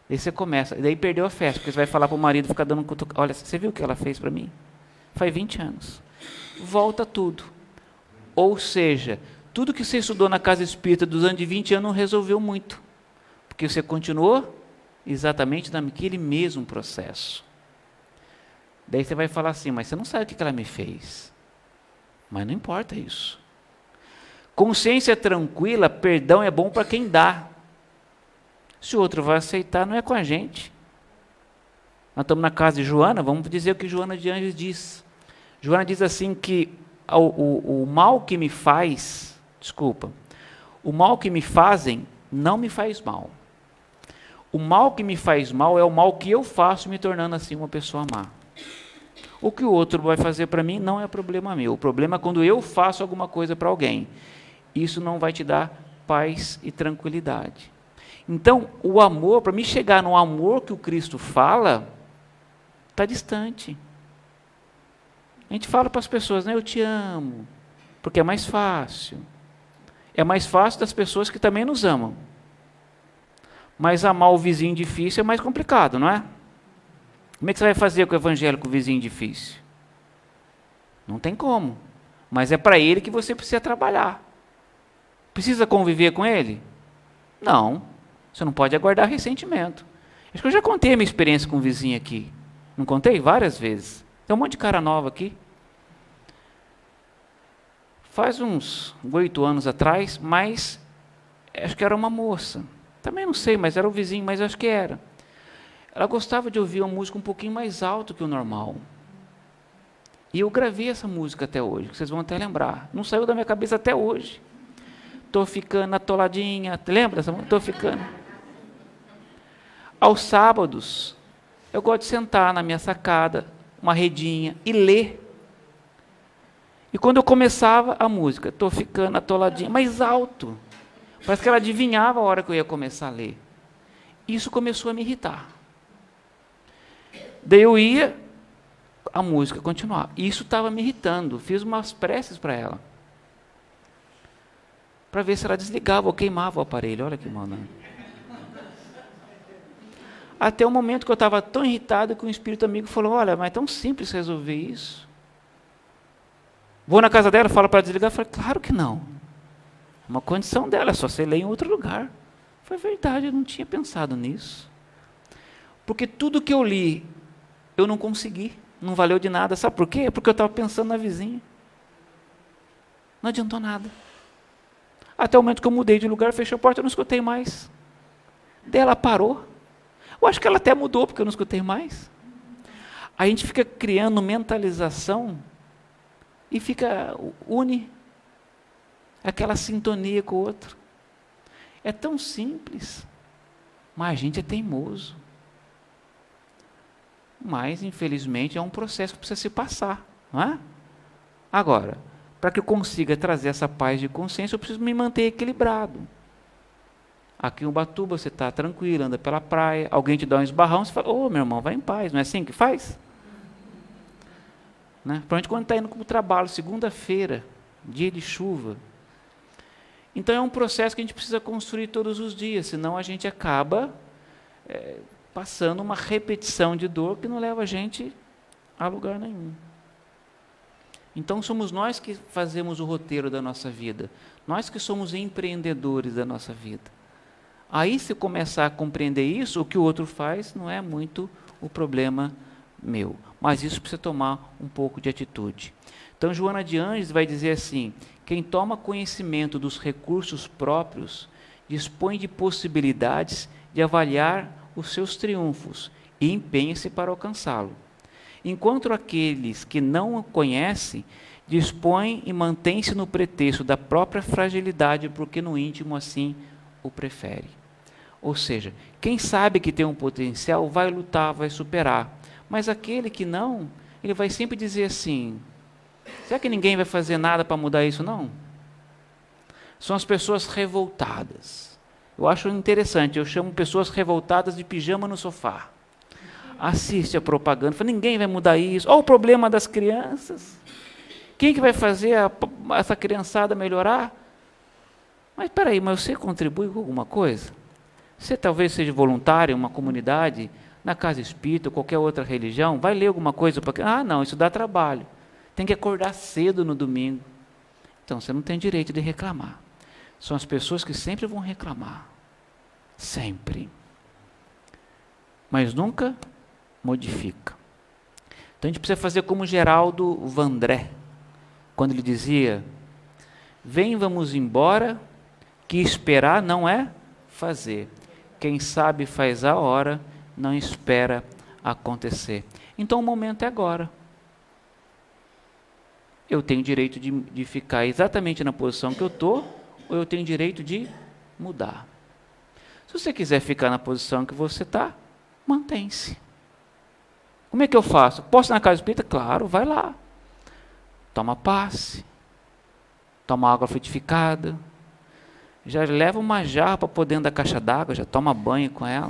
Daí você começa, daí perdeu a festa, porque você vai falar para o marido, ficar dando cutucada. Olha, você viu o que ela fez para mim? Faz 20 anos. Volta tudo. Ou seja, tudo que você estudou na casa espírita dos anos de 20 anos não resolveu muito. Porque você continuou exatamente naquele mesmo processo. Daí você vai falar assim, mas você não sabe o que ela me fez. Mas não importa isso. Consciência tranquila, perdão é bom para quem dá. Se o outro vai aceitar, não é com a gente. Nós estamos na casa de Joana, vamos dizer o que Joana de Anjos diz. Joana diz assim que o mal que me faz, o mal que me fazem não me faz mal. O mal que me faz mal é o mal que eu faço me tornando assim uma pessoa má. O que o outro vai fazer para mim não é problema meu. O problema é quando eu faço alguma coisa para alguém. Isso não vai te dar paz e tranquilidade. Então, o amor, para me chegar no amor que o Cristo fala, está distante. A gente fala para as pessoas, né, eu te amo, porque é mais fácil. É mais fácil das pessoas que também nos amam. Mas amar o vizinho difícil é mais complicado, não é? Como é que você vai fazer com o evangelho com o vizinho difícil? Não tem como. Mas é para ele que você precisa trabalhar. Precisa conviver com ele? Não. Você não pode aguardar ressentimento. Acho que eu já contei a minha experiência com o vizinho aqui. Não contei? Várias vezes. Tem um monte de cara nova aqui. Faz uns 8 anos atrás, mas acho que era uma moça. Também não sei, mas era o vizinho, mas acho que era. Ela gostava de ouvir uma música um pouquinho mais alto que o normal. E eu gravei essa música até hoje, que vocês vão até lembrar. Não saiu da minha cabeça até hoje. Tô ficando atoladinha. Lembra dessa música? Tô ficando. Aos sábados, eu gosto de sentar na minha sacada, uma redinha, e ler. E quando eu começava a música, tô ficando atoladinha, mais alto. Parece que ela adivinhava a hora que eu ia começar a ler. Isso começou a me irritar. Daí eu ia, a música continuava. Isso estava me irritando. Fiz umas preces para ela. Para ver se ela desligava ou queimava o aparelho. Olha que mano. Até o momento que eu estava tão irritado que um espírito amigo falou, olha, mas é tão simples resolver isso. Vou na casa dela, falo para desligar. Eu falei, claro que não. Uma condição dela, é só você ler em outro lugar. Foi verdade, eu não tinha pensado nisso. Porque tudo que eu li, eu não consegui. Não valeu de nada. Sabe por quê? Porque eu estava pensando na vizinha. Não adiantou nada. Até o momento que eu mudei de lugar, fechei a porta, eu não escutei mais. Daí ela parou. Eu acho que ela até mudou, porque eu não escutei mais. A gente fica criando mentalização e une aquela sintonia com o outro. É tão simples, mas a gente é teimoso. Mas, infelizmente, é um processo que precisa se passar, não é? Agora, para que eu consiga trazer essa paz de consciência, eu preciso me manter equilibrado. Aqui em Ubatuba, você está tranquilo, anda pela praia, alguém te dá um esbarrão, você fala, ô, meu irmão, vai em paz, não é assim que faz? Né? Principalmente quando está indo para o trabalho, segunda-feira, dia de chuva. Então é um processo que a gente precisa construir todos os dias, senão a gente acaba passando uma repetição de dor que não leva a gente a lugar nenhum. Então somos nós que fazemos o roteiro da nossa vida, nós que somos empreendedores da nossa vida. Aí, se começar a compreender isso, o que o outro faz não é muito o problema meu, mas isso precisa tomar um pouco de atitude. Então, Joana de Anjos vai dizer assim, quem toma conhecimento dos recursos próprios, dispõe de possibilidades de avaliar os seus triunfos e empenha-se para alcançá-lo. Enquanto aqueles que não o conhecem, dispõem e mantêm-se no pretexto da própria fragilidade, porque no íntimo assim o prefere. Ou seja, quem sabe que tem um potencial vai lutar, vai superar. Mas aquele que não, ele vai sempre dizer assim, será que ninguém vai fazer nada para mudar isso? Não. São as pessoas revoltadas. Eu acho interessante, eu chamo pessoas revoltadas de pijama no sofá. Assiste a propaganda, fala, ninguém vai mudar isso. Olha o problema das crianças. Quem que vai fazer essa criançada melhorar? Mas espera aí, mas você contribui com alguma coisa? Você talvez seja voluntário em uma comunidade, na casa espírita, ou qualquer outra religião, vai ler alguma coisa para... não, isso dá trabalho. Tem que acordar cedo no domingo. Então, você não tem direito de reclamar. São as pessoas que sempre vão reclamar. Sempre. Mas nunca modifica. Então, a gente precisa fazer como Geraldo Vandré, quando ele dizia: vem, vamos embora, que esperar não é fazer. Quem sabe faz a hora, não espera acontecer. Então o momento é agora. Eu tenho direito de ficar exatamente na posição que eu estou, ou eu tenho direito de mudar. Se você quiser ficar na posição que você está, mantém-se. Como é que eu faço? Posso ir na casa espírita? Claro, vai lá. Toma passe, toma água frutificada, já leva uma jarra para pôr dentro da caixa d'água, já toma banho com ela.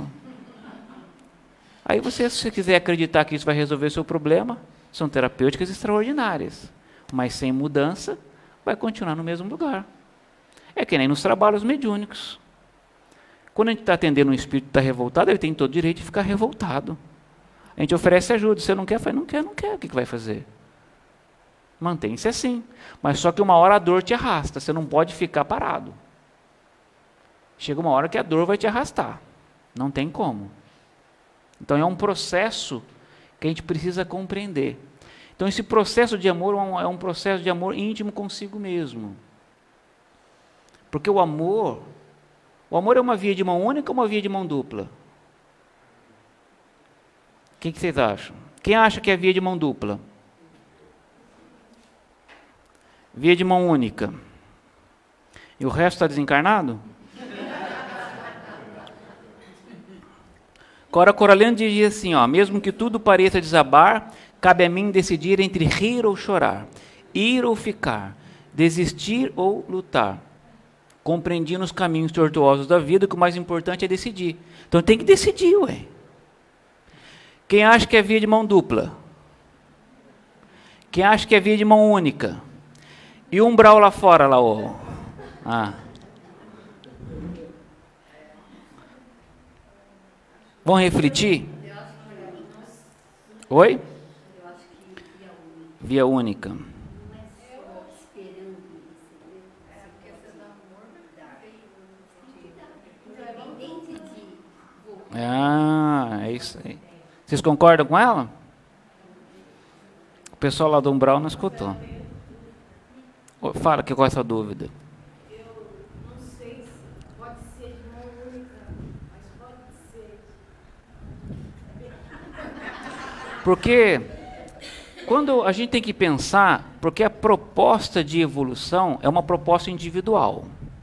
Aí você, se você quiser acreditar que isso vai resolver o seu problema, são terapêuticas extraordinárias, mas sem mudança, vai continuar no mesmo lugar. É que nem nos trabalhos mediúnicos. Quando a gente está atendendo um espírito que está revoltado, ele tem todo o direito de ficar revoltado. A gente oferece ajuda, você não quer? Fala, não quer, o que vai fazer? Mantém-se assim, mas só que uma hora a dor te arrasta, você não pode ficar parado. Chega uma hora que a dor vai te arrastar, não tem como. Então é um processo que a gente precisa compreender. Então esse processo de amor é um processo de amor íntimo consigo mesmo. Porque o amor é uma via de mão única ou uma via de mão dupla? O que vocês acham? Quem acha que é via de mão dupla? Via de mão única. E o resto está desencarnado? Cora Coralina dizia assim, mesmo que tudo pareça desabar, cabe a mim decidir entre rir ou chorar, ir ou ficar, desistir ou lutar. Compreendi nos caminhos tortuosos da vida que o mais importante é decidir. Então tem que decidir, ué. Quem acha que é via de mão dupla? Quem acha que é via de mão única? E o umbral lá fora, lá, Vão refletir? Oi? Via única. É isso aí. Vocês concordam com ela? O pessoal lá do umbral não escutou. Fala que qual é a sua dúvida. Porque quando a gente tem que pensar, porque a proposta de evolução é uma proposta individual.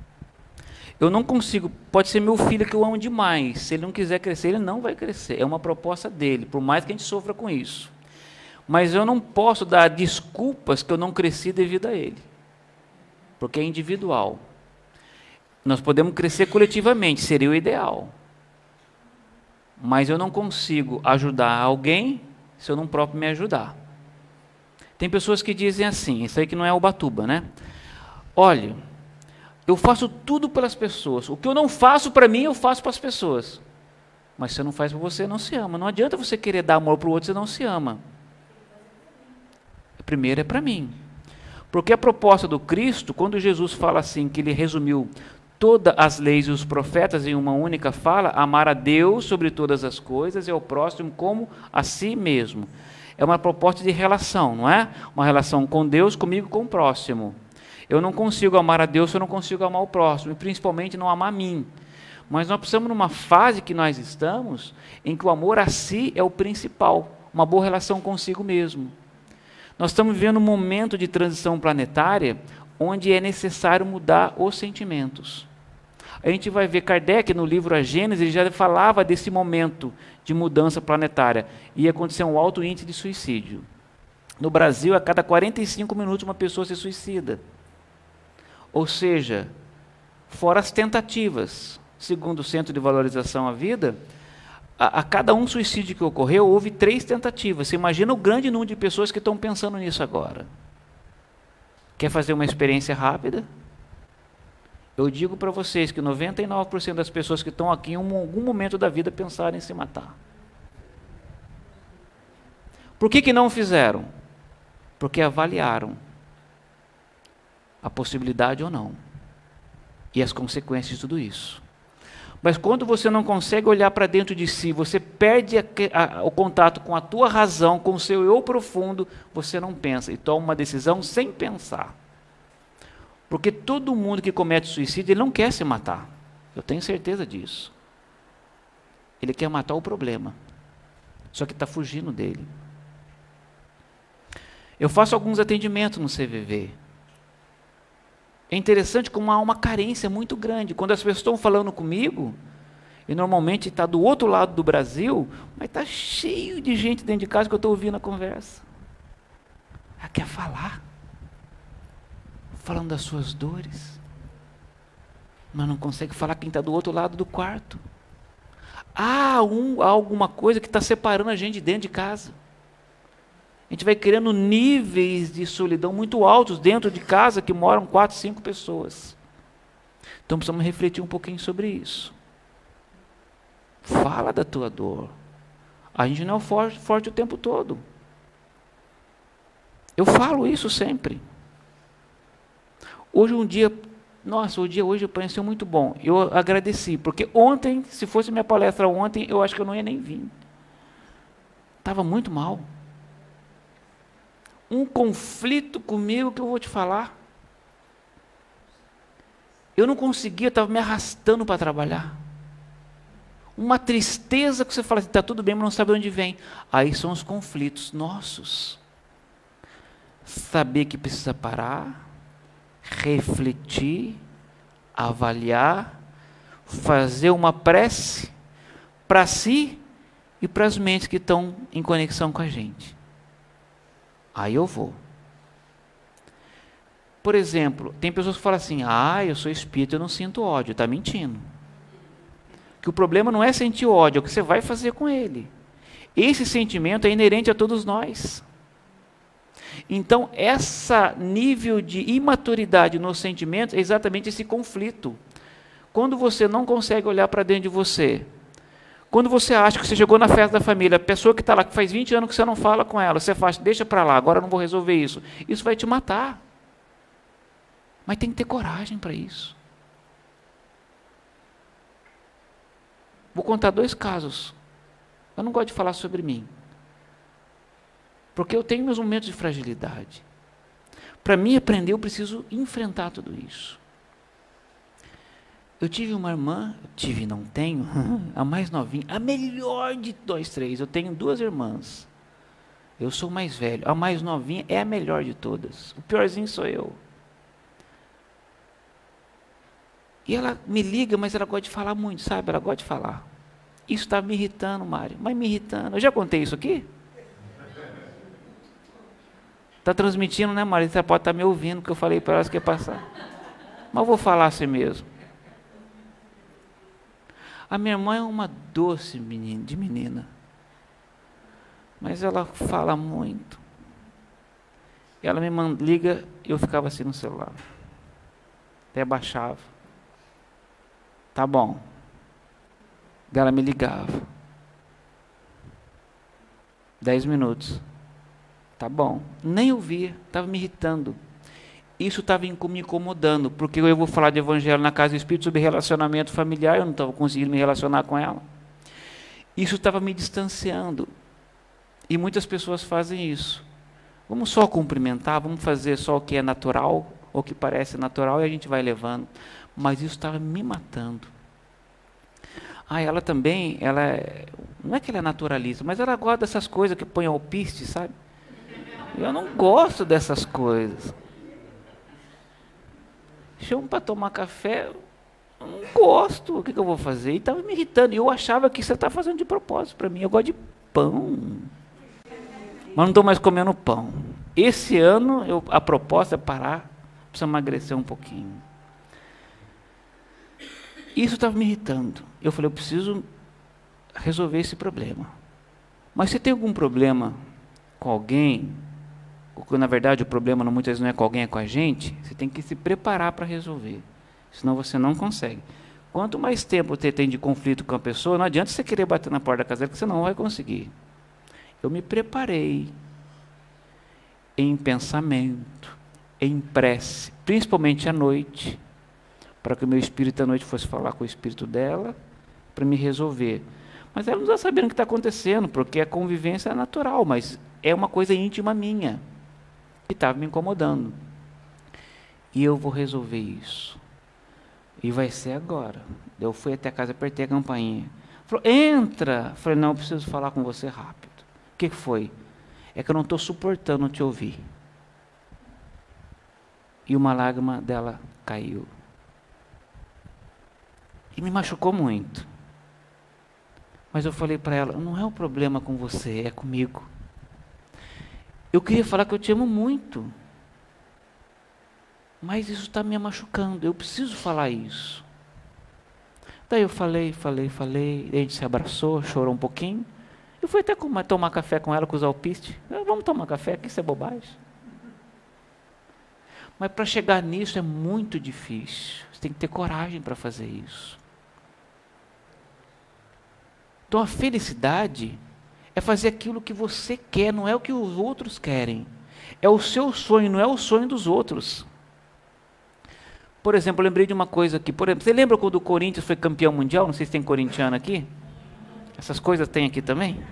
Eu não consigo, pode ser meu filho que eu amo demais, se ele não quiser crescer, ele não vai crescer, é uma proposta dele, por mais que a gente sofra com isso. Mas eu não posso dar desculpas que eu não cresci devido a ele, porque é individual. Nós podemos crescer coletivamente, seria o ideal. Mas eu não consigo ajudar alguém se eu não próprio me ajudar. Tem pessoas que dizem assim, isso aí que não é Ubatuba, né? Olha, eu faço tudo pelas pessoas, o que eu não faço para mim, eu faço para as pessoas. Mas se você não faz para você, não se ama. Não adianta você querer dar amor para o outro se não se ama. Primeiro é para mim. Porque a proposta do Cristo, quando Jesus fala assim, que ele resumiu todas as leis e os profetas em uma única fala, amar a Deus sobre todas as coisas e ao próximo como a si mesmo. É uma proposta de relação, não é? Uma relação com Deus, comigo, com o próximo. Eu não consigo amar a Deus se eu não consigo amar o próximo, e principalmente não amar a mim. Mas nós precisamos, numa fase que nós estamos, em que o amor a si é o principal, uma boa relação consigo mesmo. Nós estamos vivendo um momento de transição planetária, onde é necessário mudar os sentimentos. A gente vai ver Kardec no livro A Gênese, ele já falava desse momento de mudança planetária. Ia acontecer um alto índice de suicídio. No Brasil, a cada 45 minutos uma pessoa se suicida. Ou seja, fora as tentativas, segundo o Centro de Valorização à Vida, a cada um suicídio que ocorreu, houve 3 tentativas. Você imagina o grande número de pessoas que estão pensando nisso agora. Quer fazer uma experiência rápida? Eu digo para vocês que 99% das pessoas que estão aqui em algum momento da vida pensaram em se matar. Por que não fizeram? Porque avaliaram a possibilidade ou não e as consequências de tudo isso. Mas quando você não consegue olhar para dentro de si, você perde o contato com a tua razão, com o seu eu profundo, você não pensa e toma uma decisão sem pensar. Porque todo mundo que comete suicídio, ele não quer se matar. Eu tenho certeza disso. Ele quer matar o problema. Só que está fugindo dele. Eu faço alguns atendimentos no CVV. É interessante como há uma carência muito grande. Quando as pessoas estão falando comigo, e normalmente está do outro lado do Brasil, mas está cheio de gente dentro de casa que eu estou ouvindo a conversa. Ela quer falar. Falando das suas dores. Mas não consegue falar quem está do outro lado do quarto. Há alguma coisa que está separando a gente dentro de casa. A gente vai criando níveis de solidão muito altos dentro de casa que moram 4, 5 pessoas. Então precisamos refletir um pouquinho sobre isso. Fala da tua dor. A gente não é forte o tempo todo. Eu falo isso sempre. Hoje um dia, nossa, o dia hoje pareceu muito bom. Eu agradeci, porque ontem, se fosse minha palestra ontem, eu acho que eu não ia nem vir. Estava muito mal. Um conflito comigo que eu vou te falar. Eu não conseguia, estava me arrastando para trabalhar. Uma tristeza que você fala assim, está tudo bem, mas não sabe de onde vem. Aí são os conflitos nossos. Saber que precisa parar, refletir, avaliar, fazer uma prece para si e para as mentes que estão em conexão com a gente. Aí eu vou. Por exemplo, tem pessoas que falam assim, eu sou espírita, eu não sinto ódio. Está mentindo. Que o problema não é sentir ódio, é o que você vai fazer com ele. Esse sentimento é inerente a todos nós. Então, esse nível de imaturidade nos sentimentos é exatamente esse conflito. Quando você não consegue olhar para dentro de você, quando você acha que você chegou na festa da família, a pessoa que está lá, que faz 20 anos que você não fala com ela, você faz, deixa para lá, agora eu não vou resolver isso. Isso vai te matar. Mas tem que ter coragem para isso. Vou contar 2 casos. Eu não gosto de falar sobre mim. Porque eu tenho meus momentos de fragilidade. Para mim aprender, eu preciso enfrentar tudo isso. Eu tive uma irmã, não tenho, a mais novinha, a melhor de 2, 3. Eu tenho 2 irmãs. Eu sou o mais velho. A mais novinha é a melhor de todas. O piorzinho sou eu. E ela me liga, mas ela gosta de falar muito, sabe? Ela gosta de falar. Isso está me irritando, Mário. Mas me irritando. Eu já contei isso aqui? Está transmitindo, né, Mário? Você pode estar me ouvindo, porque eu falei para elas que ia passar. Mas eu vou falar assim mesmo. A minha irmã é uma doce menina. Mas ela fala muito. Ela me liga e eu ficava assim no celular. Até baixava. Tá bom. Ela me ligava. 10 minutos. Tá bom. Nem ouvia. Estava me irritando. Isso estava me incomodando. Porque eu vou falar de evangelho na casa do Espírito sobre relacionamento familiar. Eu não estava conseguindo me relacionar com ela. Isso estava me distanciando. E muitas pessoas fazem isso. Vamos só cumprimentar. Vamos fazer só o que é natural. Ou o que parece natural. E a gente vai levando. Mas isso estava me matando. Ela também, não é que ela é naturalista, mas ela gosta dessas coisas que põe alpiste, sabe? Eu não gosto dessas coisas. Chamo para tomar café, eu não gosto, o que eu vou fazer? E estava me irritando, e eu achava que você está fazendo de propósito para mim, eu gosto de pão. Mas não estou mais comendo pão. Esse ano, a proposta é parar, precisa emagrecer um pouquinho. Isso estava me irritando. Eu falei, eu preciso resolver esse problema. Mas se tem algum problema com alguém, ou na verdade o problema muitas vezes não é com alguém, é com a gente, você tem que se preparar para resolver. senão você não consegue. Quanto mais tempo você tem de conflito com a pessoa, não adianta você querer bater na porta da casa dela, que você não vai conseguir. Eu me preparei em pensamento, em prece, principalmente à noite, para que o meu espírito à noite fosse falar com o espírito dela, para me resolver. Mas ela não está sabendo o que está acontecendo, porque a convivência é natural, mas é uma coisa íntima minha, que estava me incomodando. E eu vou resolver isso. E vai ser agora. Eu fui até a casa, apertei a campainha. Falou, entra! Falei, não, eu preciso falar com você rápido. O que foi? É que eu não estou suportando te ouvir. E uma lágrima dela caiu. E me machucou muito. Mas eu falei para ela, não é um problema com você, é comigo. Eu queria falar que eu te amo muito. Mas isso está me machucando, eu preciso falar isso. Daí eu falei, a gente se abraçou, chorou um pouquinho. Eu fui até tomar café com ela, com os alpistes. Vamos tomar café, que isso é bobagem. Mas para chegar nisso é muito difícil. Você tem que ter coragem para fazer isso. Então a felicidade é fazer aquilo que você quer, não é o que os outros querem. É o seu sonho, não é o sonho dos outros. Por exemplo, eu lembrei de uma coisa aqui. Por exemplo, você lembra quando o Corinthians foi campeão mundial? Não sei se tem corintiano aqui. Essas coisas tem aqui também.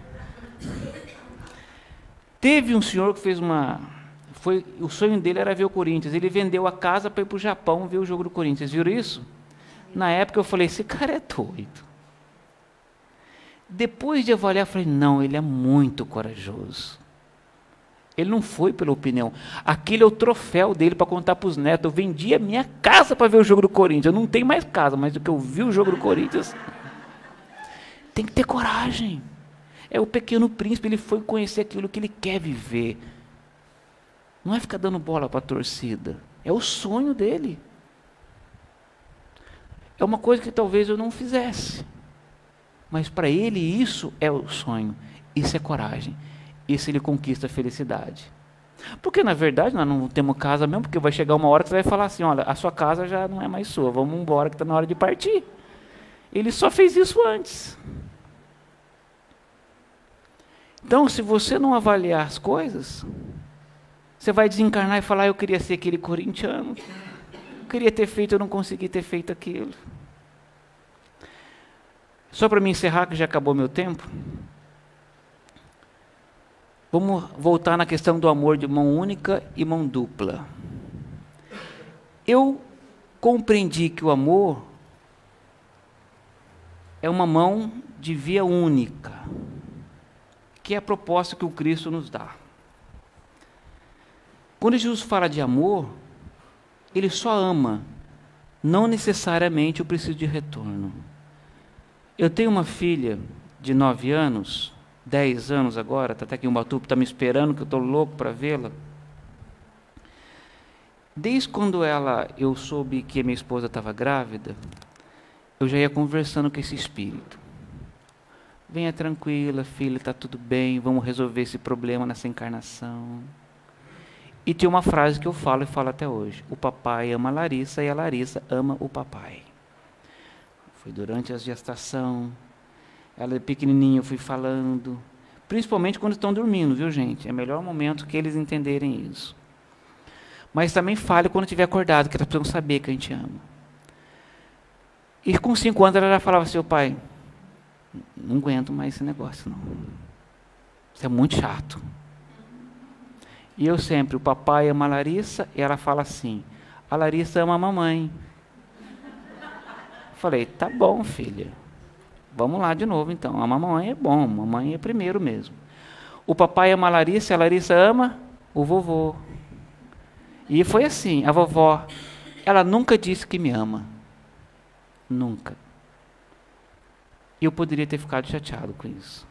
Teve um senhor que fez o sonho dele era ver o Corinthians. Ele vendeu a casa para ir para o Japão ver o jogo do Corinthians. Viram isso? Na época eu falei, esse cara é doido. Depois de avaliar, eu falei, não, ele é muito corajoso. Ele não foi pela opinião. Aquele é o troféu dele para contar para os netos. Eu vendi a minha casa para ver o jogo do Corinthians. Eu não tenho mais casa, mas do que eu vi o jogo do Corinthians. Tem que ter coragem. É o Pequeno Príncipe, ele foi conhecer aquilo que ele quer viver. Não é ficar dando bola para a torcida. É o sonho dele. É uma coisa que talvez eu não fizesse. Mas para ele isso é o sonho. Isso é coragem. Isso ele conquista a felicidade. Porque na verdade nós não temos casa mesmo, porque vai chegar uma hora que você vai falar assim, olha, a sua casa já não é mais sua, vamos embora que está na hora de partir. Ele só fez isso antes. Então, se você não avaliar as coisas, você vai desencarnar e falar, eu queria ser aquele corintiano, eu queria ter feito, eu não consegui ter feito aquilo. Só para me encerrar, que já acabou meu tempo, vamos voltar na questão do amor de mão única e mão dupla. Eu compreendi que o amor é uma mão de via única, que é a proposta que o Cristo nos dá. Quando Jesus fala de amor, ele só ama, não necessariamente eu preciso de retorno. Eu tenho uma filha de 9 anos, 10 anos agora, está até aqui em Ubatuba, está me esperando, que eu estou louco para vê-la. Desde quando eu soube que a minha esposa estava grávida, eu já ia conversando com esse espírito. Venha tranquila, filha, está tudo bem, vamos resolver esse problema nessa encarnação. E tem uma frase que eu falo e falo até hoje. O papai ama a Larissa e a Larissa ama o papai. Foi durante a gestação, ela é pequenininha, eu fui falando, principalmente quando estão dormindo, viu gente? É o melhor momento que eles entenderem isso. Mas também fale quando estiver acordado, que elas precisam saber que a gente ama. E com 5 anos ela já falava assim, pai, não aguento mais esse negócio, não. Isso é muito chato. E eu sempre, o papai ama a Larissa, e ela fala assim, a Larissa ama a mamãe. Falei, tá bom, filha. Vamos lá de novo, então. A mamãe é bom, a mamãe é primeiro mesmo. O papai ama a Larissa ama o vovô. E foi assim, a vovó, ela nunca disse que me ama. Nunca. E eu poderia ter ficado chateado com isso.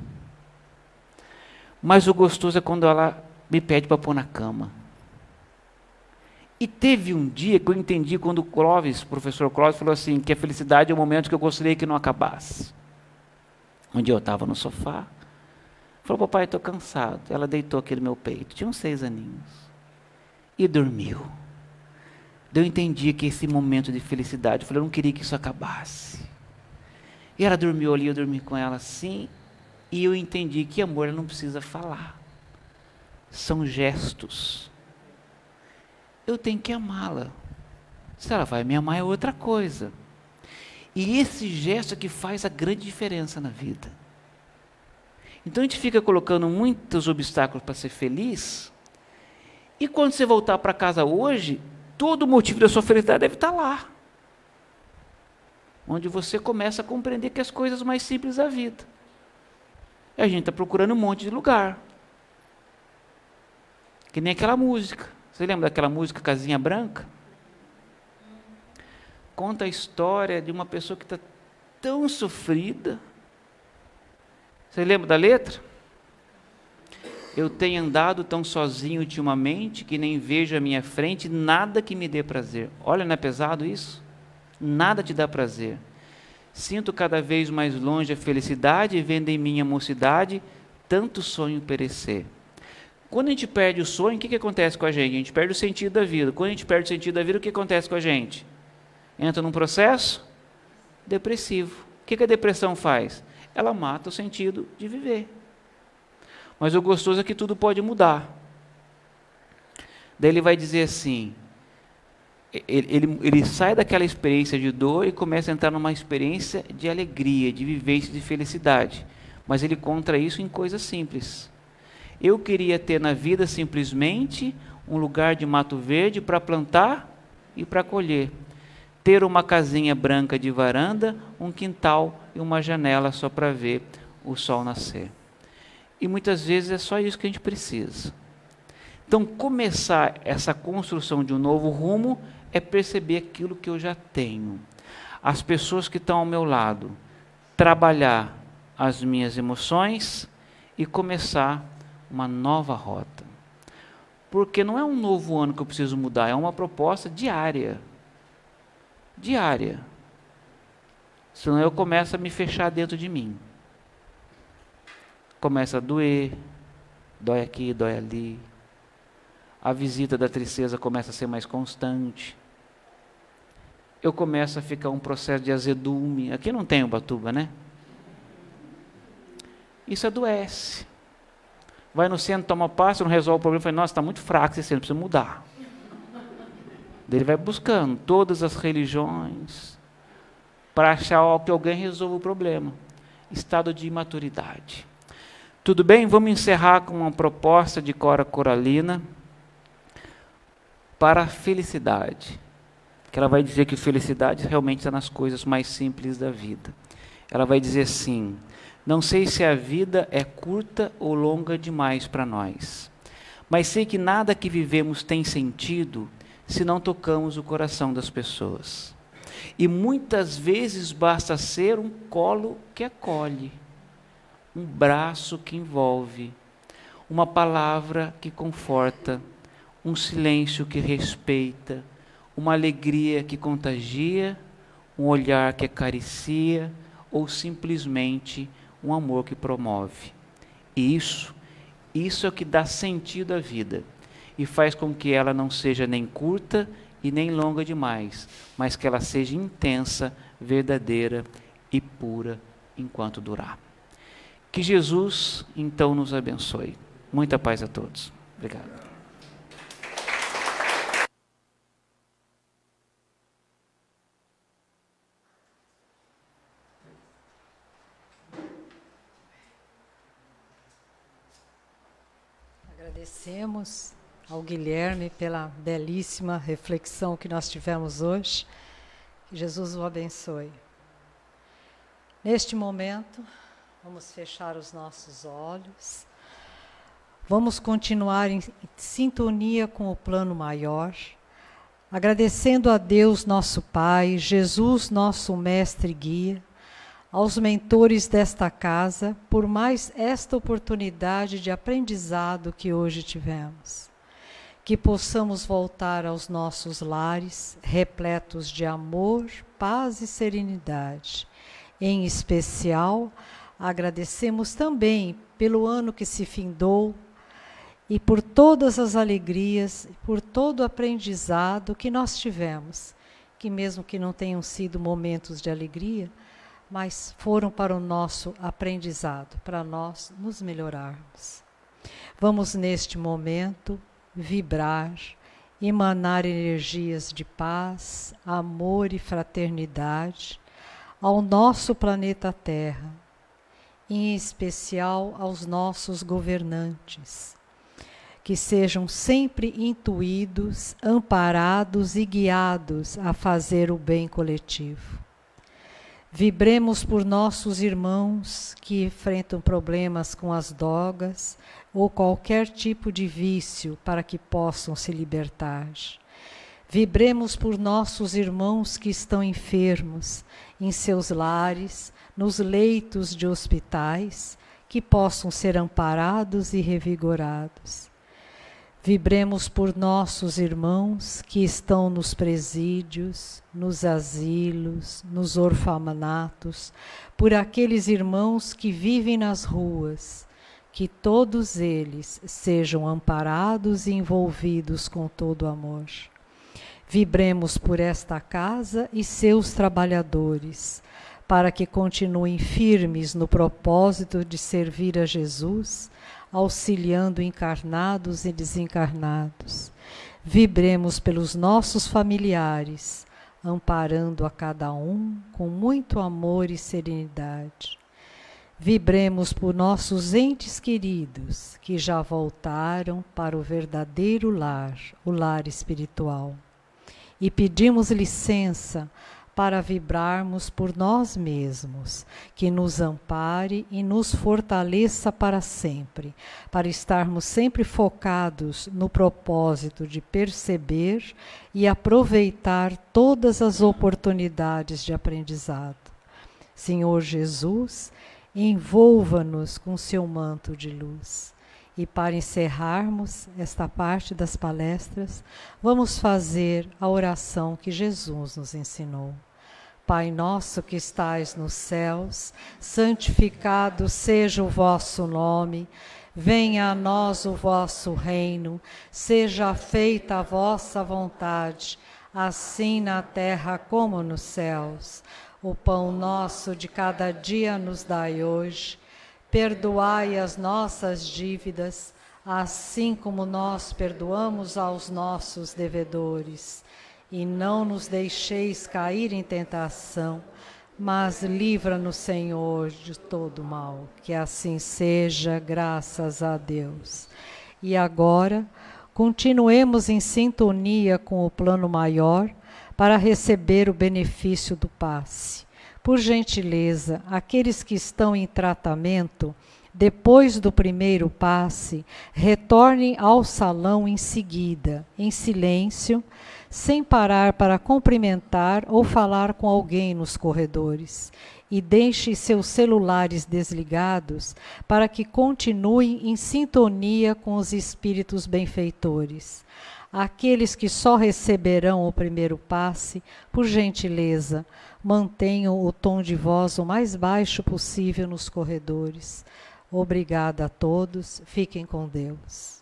Mas o gostoso é quando ela me pede para pôr na cama. E teve um dia que eu entendi quando o professor Clóvis falou assim, que a felicidade é o momento que eu gostaria que não acabasse. Um dia eu estava no sofá, falou, papai, estou cansado. Ela deitou aqui no meu peito, tinha uns 6 aninhos, e dormiu. Eu entendi que esse momento de felicidade, eu falei, eu não queria que isso acabasse. E ela dormiu ali, eu dormi com ela assim, e eu entendi que amor não precisa falar. São gestos. Eu tenho que amá-la. Se ela vai me amar é outra coisa. E esse gesto é que faz a grande diferença na vida. Então a gente fica colocando muitos obstáculos para ser feliz, e quando você voltar para casa hoje, todo o motivo da sua felicidade deve estar lá. Onde você começa a compreender que as coisas mais simples da vida. E a gente está procurando um monte de lugar. Que nem aquela música. Você lembra daquela música Casinha Branca? Conta a história de uma pessoa que está tão sofrida. Você lembra da letra? Eu tenho andado tão sozinho ultimamente que nem vejo à minha frente nada que me dê prazer. Olha, não é pesado isso? Nada te dá prazer. Sinto cada vez mais longe a felicidade, vendo em minha mocidade tanto sonho perecer. Quando a gente perde o sonho, o que acontece com a gente? A gente perde o sentido da vida. Quando a gente perde o sentido da vida, o que acontece com a gente? Entra num processo depressivo. O que a depressão faz? Ela mata o sentido de viver. Mas o gostoso é que tudo pode mudar. Daí ele vai dizer assim, ele sai daquela experiência de dor e começa a entrar numa experiência de alegria, de vivência, de felicidade. Mas ele conta isso em coisas simples. Eu queria ter na vida simplesmente um lugar de mato verde para plantar e para colher. Ter uma casinha branca de varanda, um quintal e uma janela só para ver o sol nascer. E muitas vezes é só isso que a gente precisa. Então, começar essa construção de um novo rumo é perceber aquilo que eu já tenho. As pessoas que estão ao meu lado, trabalhar as minhas emoções e começar uma nova rota. Porque não é um novo ano que eu preciso mudar, é uma proposta diária. Diária. Senão eu começo a me fechar dentro de mim. Começa a doer, dói aqui, dói ali. A visita da tristeza começa a ser mais constante. Eu começo a ficar um processo de azedume. Aqui não tem Ubatuba, né? Isso adoece. Vai no centro, toma passe, não resolve o problema. Fala, nossa, está muito fraco esse centro, precisa mudar. Daí ele vai buscando todas as religiões para achar que alguém resolva o problema. Estado de imaturidade. Tudo bem? Vamos encerrar com uma proposta de Cora Coralina para a felicidade. Que ela vai dizer que felicidade realmente está nas coisas mais simples da vida. Ela vai dizer assim, não sei se a vida é curta ou longa demais para nós, mas sei que nada que vivemos tem sentido se não tocamos o coração das pessoas. E muitas vezes basta ser um colo que acolhe, um braço que envolve, uma palavra que conforta, um silêncio que respeita, uma alegria que contagia, um olhar que acaricia, ou simplesmente um amor que promove. E isso é o que dá sentido à vida, e faz com que ela não seja nem curta e nem longa demais, mas que ela seja intensa, verdadeira e pura enquanto durar. Que Jesus, então, nos abençoe. Muita paz a todos. Obrigado. Agradecemos ao Guilherme pela belíssima reflexão que nós tivemos hoje. Que Jesus o abençoe. Neste momento, vamos fechar os nossos olhos. Vamos continuar em sintonia com o plano maior, agradecendo a Deus, nosso Pai, Jesus, nosso mestre e guia, aos mentores desta casa, por mais esta oportunidade de aprendizado que hoje tivemos. Que possamos voltar aos nossos lares, repletos de amor, paz e serenidade. Em especial, agradecemos também pelo ano que se findou e por todas as alegrias, por todo o aprendizado que nós tivemos, que mesmo que não tenham sido momentos de alegria, mas foram para o nosso aprendizado, para nós nos melhorarmos. Vamos neste momento vibrar, emanar energias de paz, amor e fraternidade ao nosso planeta Terra, em especial aos nossos governantes, que sejam sempre intuídos, amparados e guiados a fazer o bem coletivo. Vibremos por nossos irmãos que enfrentam problemas com as drogas ou qualquer tipo de vício para que possam se libertar. Vibremos por nossos irmãos que estão enfermos em seus lares, nos leitos de hospitais, que possam ser amparados e revigorados. Vibremos por nossos irmãos que estão nos presídios, nos asilos, nos orfanatos, por aqueles irmãos que vivem nas ruas, que todos eles sejam amparados e envolvidos com todo amor. Vibremos por esta casa e seus trabalhadores, para que continuem firmes no propósito de servir a Jesus, auxiliando encarnados e desencarnados. Vibremos pelos nossos familiares, amparando a cada um com muito amor e serenidade. Vibremos por nossos entes queridos, que já voltaram para o verdadeiro lar, o lar espiritual. E pedimos licença para vibrarmos por nós mesmos, que nos ampare e nos fortaleça para sempre, para estarmos sempre focados no propósito de perceber e aproveitar todas as oportunidades de aprendizado. Senhor Jesus, envolva-nos com seu manto de luz. E para encerrarmos esta parte das palestras, vamos fazer a oração que Jesus nos ensinou. Pai nosso que estais nos céus, santificado seja o vosso nome, venha a nós o vosso reino, seja feita a vossa vontade, assim na terra como nos céus. O pão nosso de cada dia nos dai hoje. Perdoai as nossas dívidas, assim como nós perdoamos aos nossos devedores. E não nos deixeis cair em tentação, mas livra-nos, Senhor, de todo mal. Que assim seja, graças a Deus. E agora, continuemos em sintonia com o plano maior para receber o benefício do passe. Por gentileza, aqueles que estão em tratamento, depois do primeiro passe, retornem ao salão em seguida, em silêncio, sem parar para cumprimentar ou falar com alguém nos corredores. E deixem seus celulares desligados para que continuem em sintonia com os espíritos benfeitores. Aqueles que só receberão o primeiro passe, por gentileza, mantenham o tom de voz o mais baixo possível nos corredores. Obrigada a todos. Fiquem com Deus.